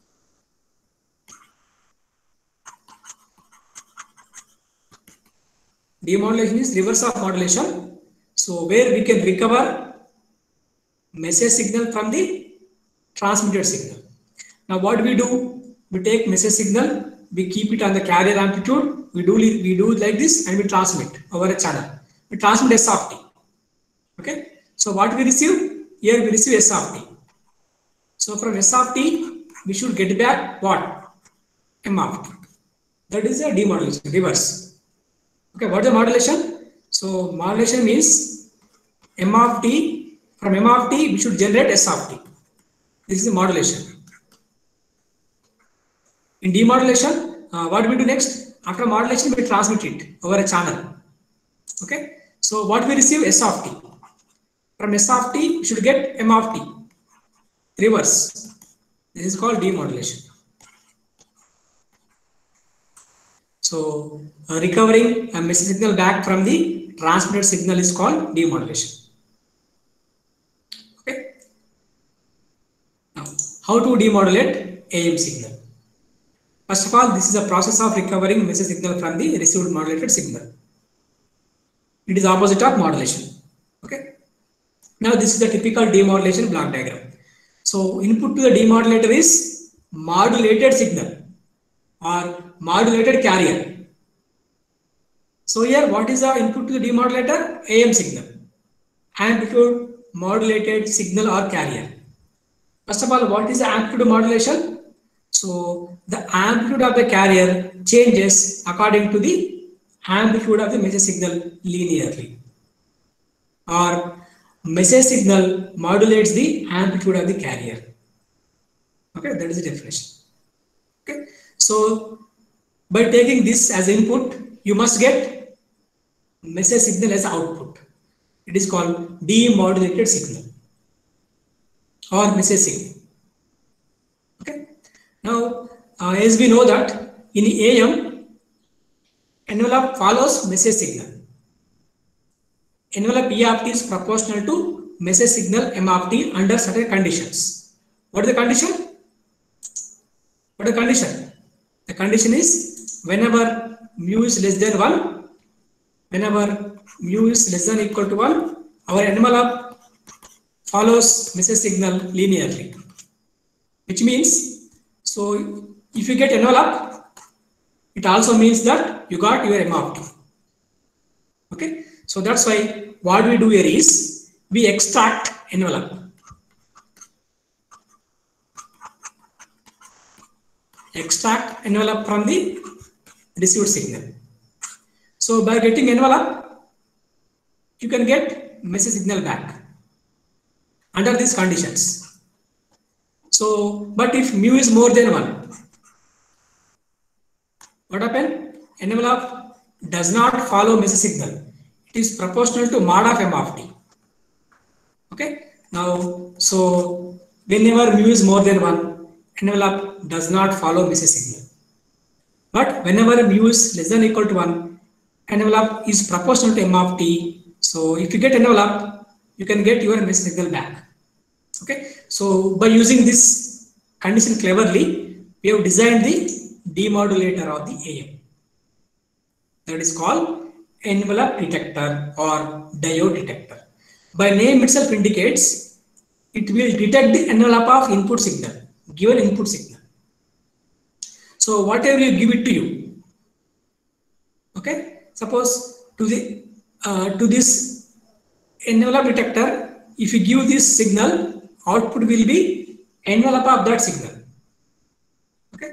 [SPEAKER 1] demodulation is reverse of modulation. So, where we can recover message signal from the transmitted signal. Now, what do we do? We take message signal, we keep it on the carrier amplitude, we do we do like this, and we transmit over a channel. We transmit S of t. Okay. So, what we receive? Here we receive S of t. So, from S of t, we should get back what? M of t. That is a demodulation, reverse. Okay, what is the modulation? So, modulation means M of t, from M of t, we should generate S of t. This is the modulation. In demodulation, uh, what do we do next? After modulation, we transmit it over a channel. Okay, so what we receive? S of t. From S of t, we should get M of t. Reverse. This is called demodulation. So, uh, recovering a message signal back from the transmitted signal is called demodulation. Okay. Now, how to demodulate A M signal? First of all, this is a process of recovering message signal from the received modulated signal. It is opposite of modulation. Okay. Now, this is the typical demodulation block diagram. So, input to the demodulator is modulated signal or modulated carrier. So, here what is the input to the demodulator? A M signal, amplitude modulated signal or carrier. First of all, what is the amplitude modulation? So, the amplitude of the carrier changes according to the amplitude of the message signal linearly, or message signal modulates the amplitude of the carrier. Okay, that is the definition. Okay, so by taking this as input, you must get message signal as output. It is called demodulated signal or message signal. Okay. Now, uh, as we know that in A M, envelope follows message signal. Envelope E of t is proportional to message signal M of t under certain conditions. What is the condition? What is the condition? The condition is whenever mu is less than one, whenever mu is less than or equal to one, our envelope follows message signal linearly. Which means, so if you get envelope, it also means that you got your M of t. Okay, so that's why what we do here is we extract envelope. Extract envelope from the received signal. So by getting envelope, you can get message signal back under these conditions. So, but if mu is more than one, what happens? Envelope does not follow message signal. It is proportional to mod of M of t. Okay. Now, so whenever mu is more than one, envelope does not follow message signal. But whenever mu is less than or equal to one, envelope is proportional to M of t. So if you get envelope, you can get your message signal back. Okay. So by using this condition cleverly, we have designed the demodulator of the A M. That is called envelope detector or diode detector. By name itself indicates, it will detect the envelope of input signal, given input signal. So whatever you give it to you, okay, suppose to the uh, to this envelope detector, if you give this signal, output will be envelope of that signal. Okay,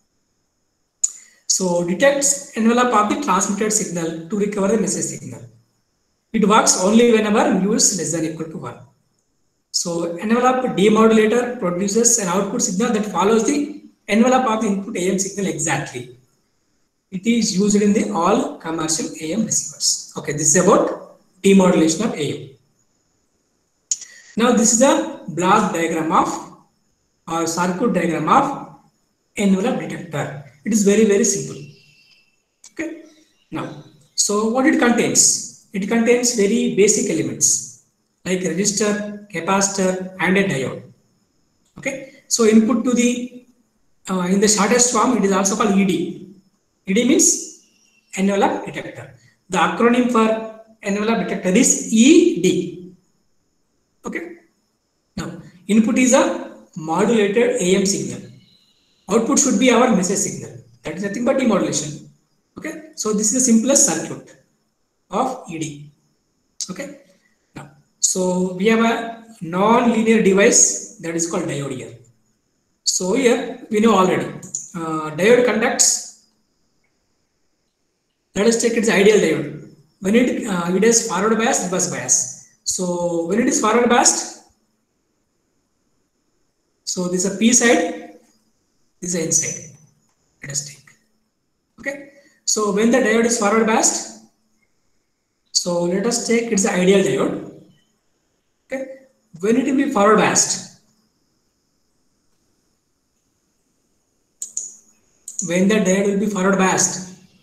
[SPEAKER 1] so detects envelope of the transmitted signal to recover the message signal. It works only whenever mu is less than or equal to one. So envelope demodulator produces an output signal that follows the envelope of the input A M signal exactly. It is used in the all commercial A M receivers. Okay, this is about demodulation of A M. Now this is a block diagram of or circuit diagram of envelope detector. It is very very simple. Okay. Now, so what it contains? It contains very basic elements like resistor, capacitor, and a diode. Okay, so input to the uh, in the shortest form, it is also called E D. E D means envelope detector. The acronym for envelope detector is E D. Okay. Now, input is a modulated A M signal. Output should be our message signal. That is nothing but demodulation. Okay. So this is the simplest circuit of E D. Okay. Now, so we have a non-linear device that is called diode here. So here we know already uh, diode conducts. Let us take its ideal diode. When it uh, it is forward bias, reverse bias. So when it is forward biased, so this is a P side, this is a N side. Let us take. Okay. So when the diode is forward biased, so let us take its ideal diode. Okay. When it will be forward biased, when the diode will be forward biased,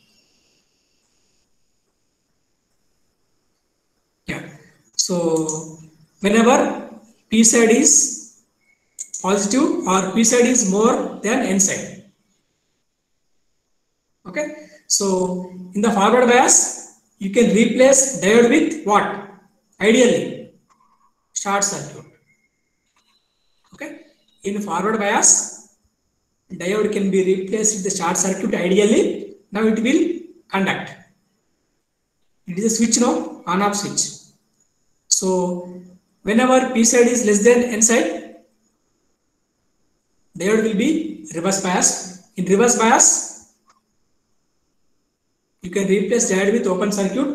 [SPEAKER 1] yeah. So whenever P side is positive or P side is more than N side. Okay. So in the forward bias, you can replace diode with what? Ideally, short circuit. Okay. In forward bias, diode can be replaced with the short circuit ideally. Now it will conduct. It is a switch now, on off switch. So whenever P side is less than N side, diode will be reverse bias. In reverse bias, you can replace diode with open circuit.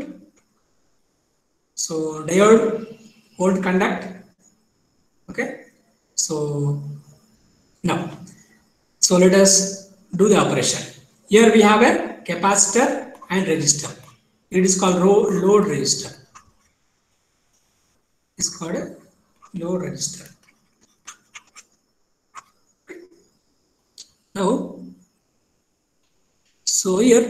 [SPEAKER 1] So diode won't conduct. Okay. So now, so let us do the operation. Here we have a capacitor and resistor. It is called load resistor. It's called a load resistor. Now, so here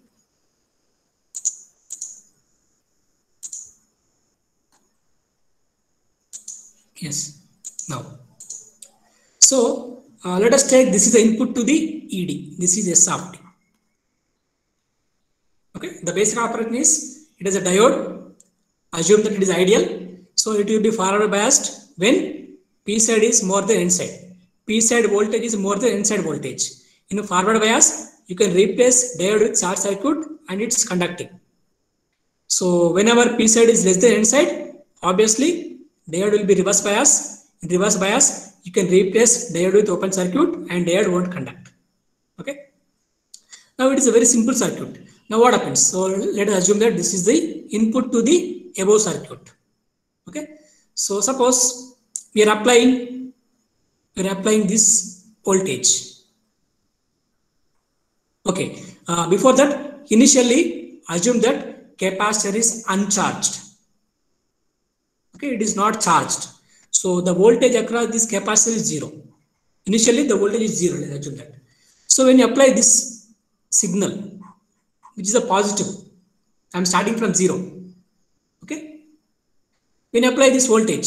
[SPEAKER 1] yes. Now, so uh, let us take this is the input to the E D. This is S of T. Okay, the basic operation is it is a diode. Assume that it is ideal. So it will be forward biased when P side is more than N side. P side voltage is more than N side voltage. In a forward bias, you can replace diode with short circuit and it's conducting. So whenever P side is less than N side, obviously diode will be reverse bias. In reverse bias, you can replace diode with open circuit and diode won't conduct. Okay. Now it is a very simple circuit. Now what happens? So let us assume that this is the input to the above circuit. Okay. So suppose we are applying we are applying this voltage. Okay. Uh, before that, initially assume that capacitor is uncharged. Okay, it is not charged. So the voltage across this capacitor is zero. Initially the voltage is zero. Let's assume that. So when you apply this signal, which is a positive, I am starting from zero. Okay. When you apply this voltage,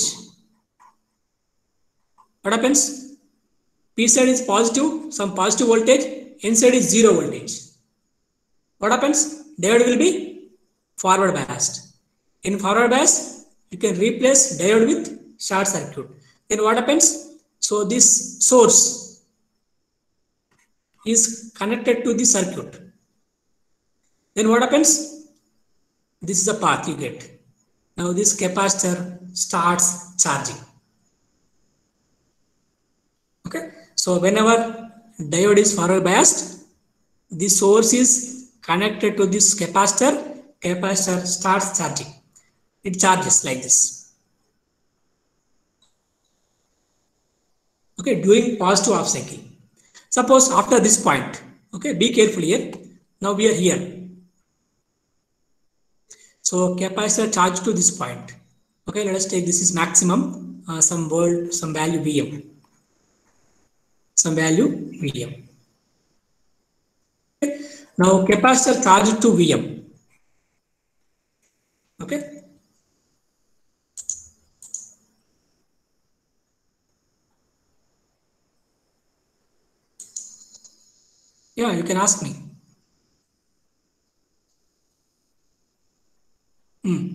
[SPEAKER 1] what happens? P side is positive, some positive voltage, N side is zero voltage. What happens? Diode will be forward biased. In forward bias, you can replace diode with short circuit. Then what happens? So this source is connected to the circuit. Then what happens? This is the path you get. Now this capacitor starts charging. Okay. So whenever diode is forward biased, the source is connected to this capacitor. Capacitor starts charging. It charges like this. Okay, doing positive half cycle. Suppose after this point, okay, be careful here. Now we are here. So capacitor charged to this point. Okay, let us take this is maximum, uh, some volt, some value V M. Some value V M. Okay. Now capacitor charged to V M. Yeah, you can ask me. Hmm.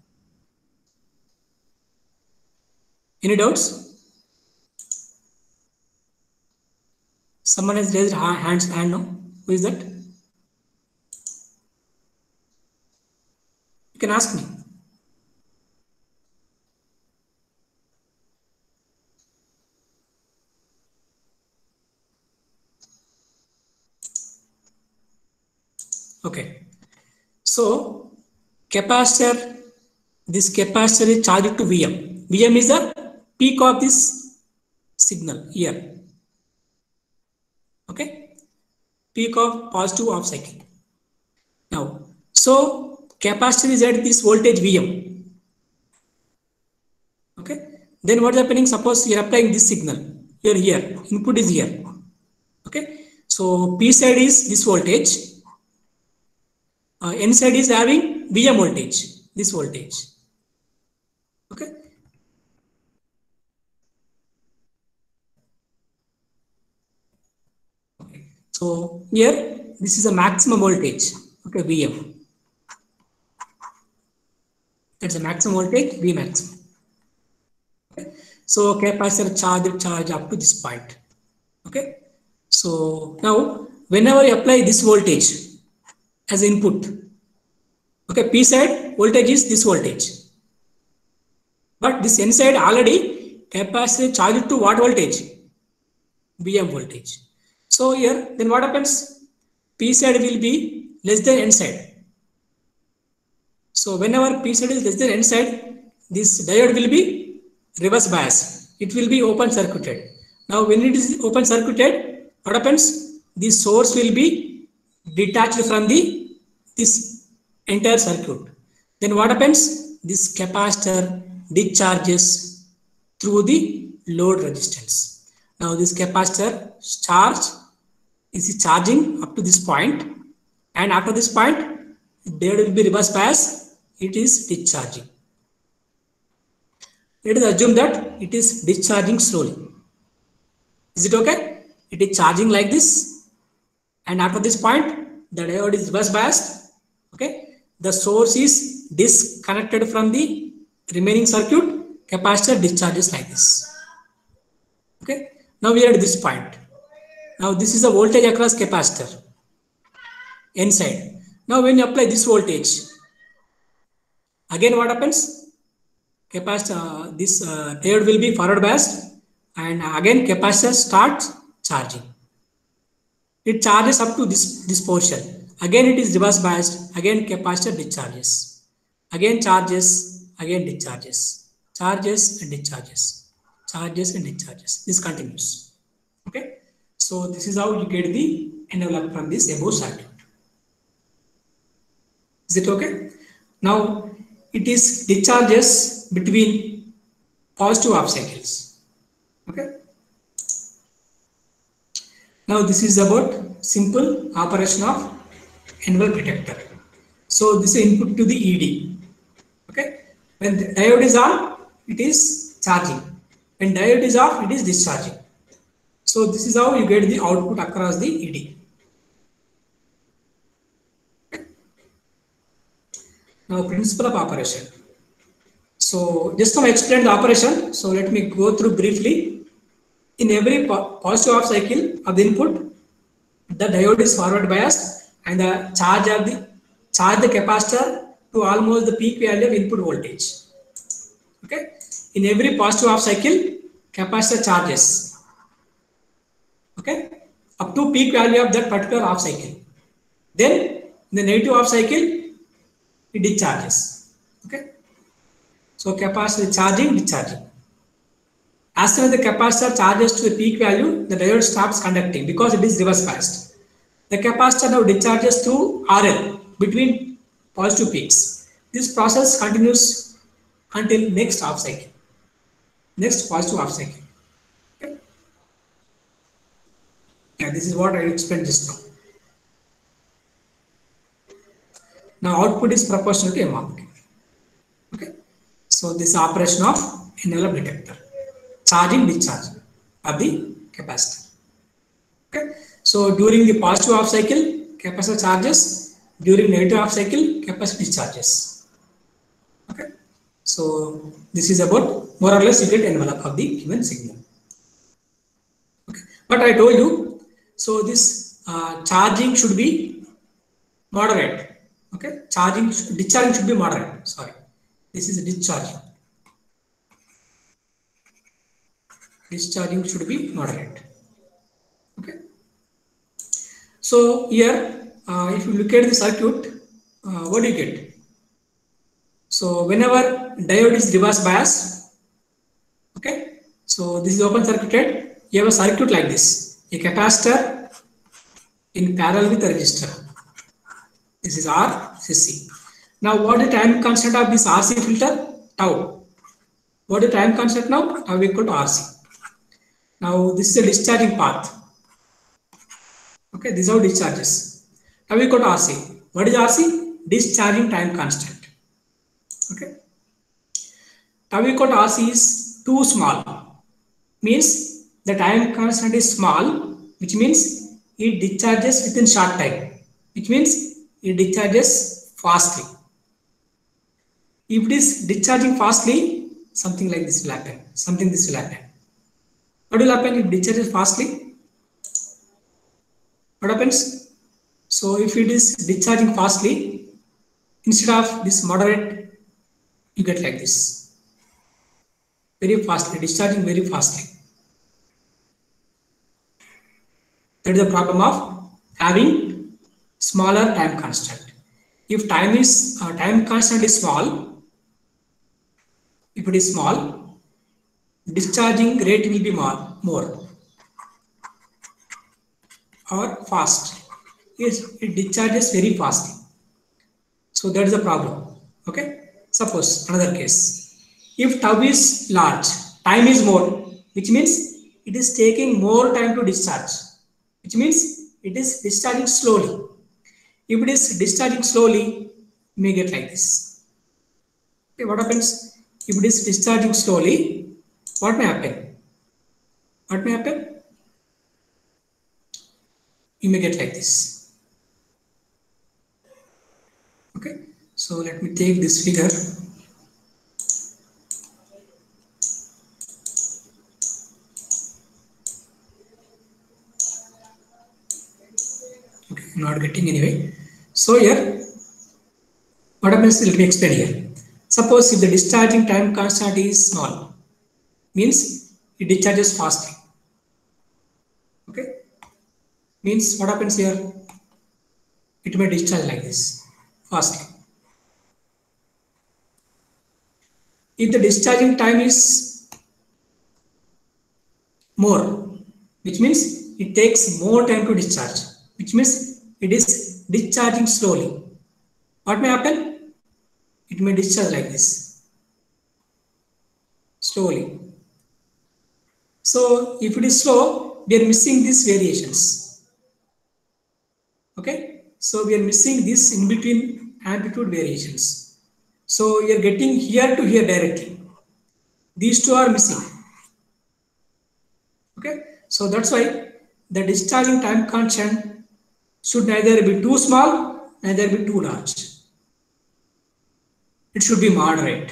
[SPEAKER 1] Any doubts? Someone has raised ha- hands hand no? Who is that? You can ask me. Okay. So capacitor, this capacitor is charged to V M. V M is the peak of this signal here. Okay. Peak of positive half cycle. Now, so capacitor is at this voltage V M. Okay. Then what is happening? Suppose you are applying this signal here, here. Input is here. Okay. So P side is this voltage. Uh, N side is having V M voltage. This voltage. Okay. Okay. So here this is a maximum voltage. Okay, V M. That's a maximum voltage, V maximum. Okay. So capacitor charge charge up to this point. Okay. So now whenever you apply this voltage as input, okay, P side voltage is this voltage. But this N side already capacitor charged to what voltage? V M voltage. So here then what happens? P side will be less than N side. So whenever P side is less than N side, this diode will be reverse bias. It will be open circuited. Now when it is open circuited, what happens? The source will be detached from the this entire circuit. Then what happens? This capacitor discharges through the load resistance. Now this capacitor charge is charging up to this point, and after this point, there will be reverse bias. It is discharging. Let us assume that it is discharging slowly. Is it okay? It is charging like this, and after this point, the diode is reverse biased. Okay, the source is disconnected from the remaining circuit. Capacitor discharges like this. Okay, now we are at this point. Now this is a voltage across capacitor N side. Now when you apply this voltage, again what happens? Capacitor, uh, this uh, diode will be forward biased, and again capacitor starts charging. It charges up to this, this portion. Again it is reverse biased. Again capacitor discharges. Again charges. Again discharges. Charges and discharges. Charges and discharges. This continues. Okay. So this is how you get the envelope from this above circuit. Is it okay? Now it is discharges between positive half cycles. Okay. Now this is about simple operation of envelope detector. So this is input to the E D. Okay. When the diode is on, it is charging. When diode is off, it is discharging. So this is how you get the output across the E D. Now principle of operation. So just now I explained the operation. So let me go through briefly. In every po positive half cycle of the input, the diode is forward biased and the charge of the charge the capacitor to almost the peak value of input voltage. Okay. In every positive half cycle, capacitor charges. Okay. Up to peak value of that particular half cycle. Then in the negative half cycle, it discharges. Okay. So capacitor is charging, discharging. As soon as the capacitor charges to a peak value, the diode stops conducting because it is reverse biased. The capacitor now discharges through R L between positive peaks. This process continues until next half cycle, next positive half cycle. Okay. Yeah, this is what I explained just now. Now output is proportional to M output. Okay. So this operation of envelope detector, charging discharge of the capacitor. Okay. So during the positive half cycle, capacitor charges. During negative half cycle, capacitor discharges. Okay. So this is about more or less you get envelope of the given signal. Okay. But I told you, so this uh, charging should be moderate. Okay, charging, discharging should be moderate. Sorry, this is discharging. Discharging should be moderate. Okay. So here, uh, if you look at the circuit, uh, what do you get? So whenever diode is reverse bias, okay. So this is open circuited. You have a circuit like this: a capacitor in parallel with a resistor. This is R, this is C. Now, what is the time constant of this R C filter? Tau. What is the time constant now? Tau equal to R C. Now, this is a discharging path. Okay, this is how discharges. Tau equal to R C. What is R C? Discharging time constant. Okay. Tau equal to R C is too small. Means the time constant is small, which means it discharges within short time. Which means it discharges fastly. If it is discharging fastly, something like this will happen. Something this will happen. What will happen if it discharges fastly? What happens? So if it is discharging fastly, instead of this moderate, you get like this. Very fastly, discharging very fastly. That is the problem of having smaller time constant. If time is uh, time constant is small, if it is small, discharging rate will be more, more or fast. Yes, it discharges very fast. So that is the problem. Okay. Suppose another case. If tau is large, time is more, which means it is taking more time to discharge, which means it is discharging slowly. If it is discharging slowly, you may get like this. Okay, what happens? If it is discharging slowly, what may happen? What may happen? You may get like this. Okay, so let me take this figure. Okay, I'm not getting anyway. So here, what happens? Let me explain here. Suppose if the discharging time constant is small, means it discharges fastly. Okay, means what happens here? It may discharge like this fastly. If the discharging time is more, which means it takes more time to discharge, which means it is discharging slowly. What may happen? It may discharge like this, slowly. So if it is slow, we are missing these variations. Okay, so we are missing this in between amplitude variations. So you are getting here to here directly. These two are missing. Okay, so that's why the discharging time constant should neither be too small, neither be too large. It should be moderate.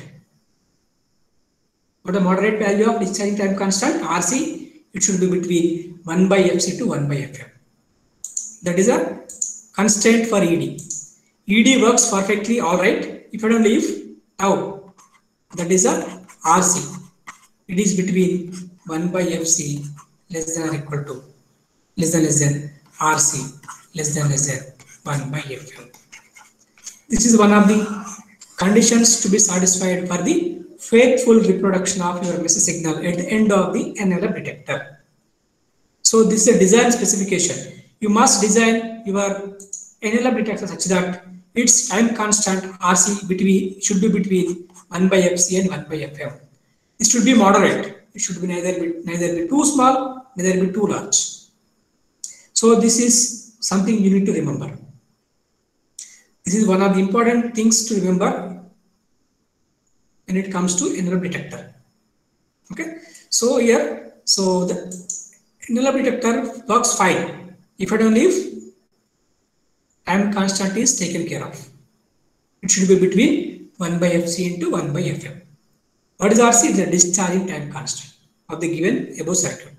[SPEAKER 1] What the moderate value of discharging time constant? R C, it should be between one by F C to one by F M. That is a constraint for E D. E D works perfectly alright if and only if tau, that is a R C. It is between one by F C less than or equal to less than less than R C less than less than one by F M. This is one of the conditions to be satisfied for the faithful reproduction of your message signal at the end of the envelope detector. So this is a design specification. You must design your envelope detector such that its time constant R C between should be between one by F C and one by F M. It should be moderate. It should be neither be neither be too small, neither be too large. So this is something you need to remember. This is one of the important things to remember when it comes to envelope detector. Okay, so here, so the envelope detector works fine If I don't leave, time constant is taken care of. It should be between one by F C into one by F M. What is R C? The discharging time constant of the given above circuit.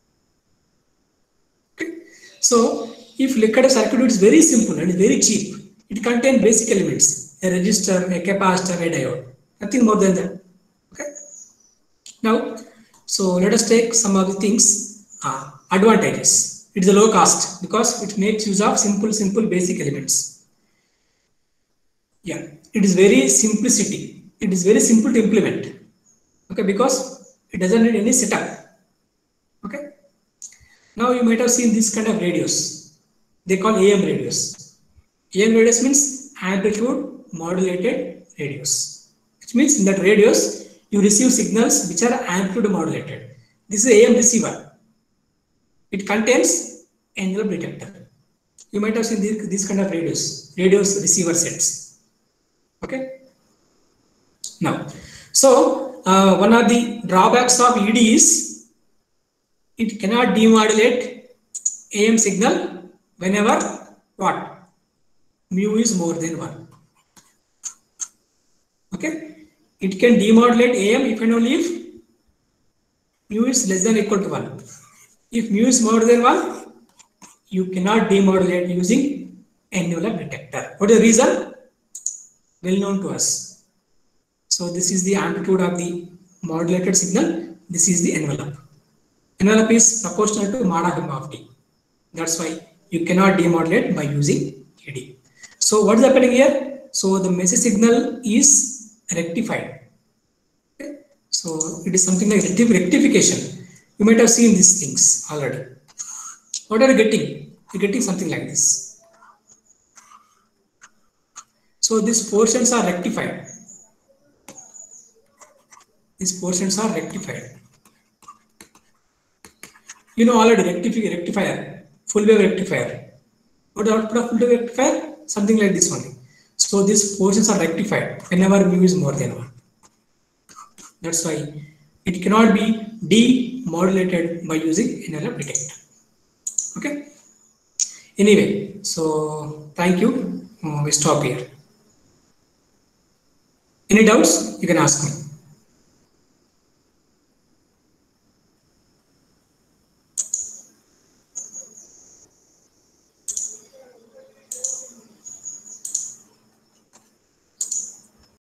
[SPEAKER 1] Okay. So if you look at a circuit, it's very simple and very cheap. It contains basic elements: a resistor, a capacitor, a diode. Nothing more than that. Okay. Now, so let us take some of the things. Uh, advantages. It is a low cost because it makes use of simple, simple basic elements. Yeah, it is very simplicity. It is very simple to implement. Okay, because it doesn't need any setup. Okay. Now you might have seen this kind of radios. They call A M radios. A M radios means amplitude modulated radios, which means in that radios you receive signals which are amplitude modulated. This is A M receiver. It contains envelope detector. You might have seen these, these kind of radios, radios receiver sets. Okay. Now, so uh, one of the drawbacks of E D is it cannot demodulate A M signal whenever what? Mu is more than one. Okay. It can demodulate A M if and only if mu is less than or equal to one. If mu is more than one, you cannot demodulate using envelope detector. What is the reason? Well known to us. So this is the amplitude of the modulated signal. This is the envelope. Envelope is proportional to mod of m of t. That's why you cannot demodulate by using E D. So what is happening here? So the message signal is rectified. Okay. So it is something like rectification. You might have seen these things already. What are you getting? You're getting something like this. So these portions are rectified. These portions are rectified. You know already rectifier, rectifier, full wave rectifier. What is the output of full wave rectifier? Something like this only. So these portions are rectified whenever mu is more than one. That's why it cannot be demodulated by using envelope detector. Okay. Anyway, so thank you. Uh, we stop here. Any doubts? You can ask me.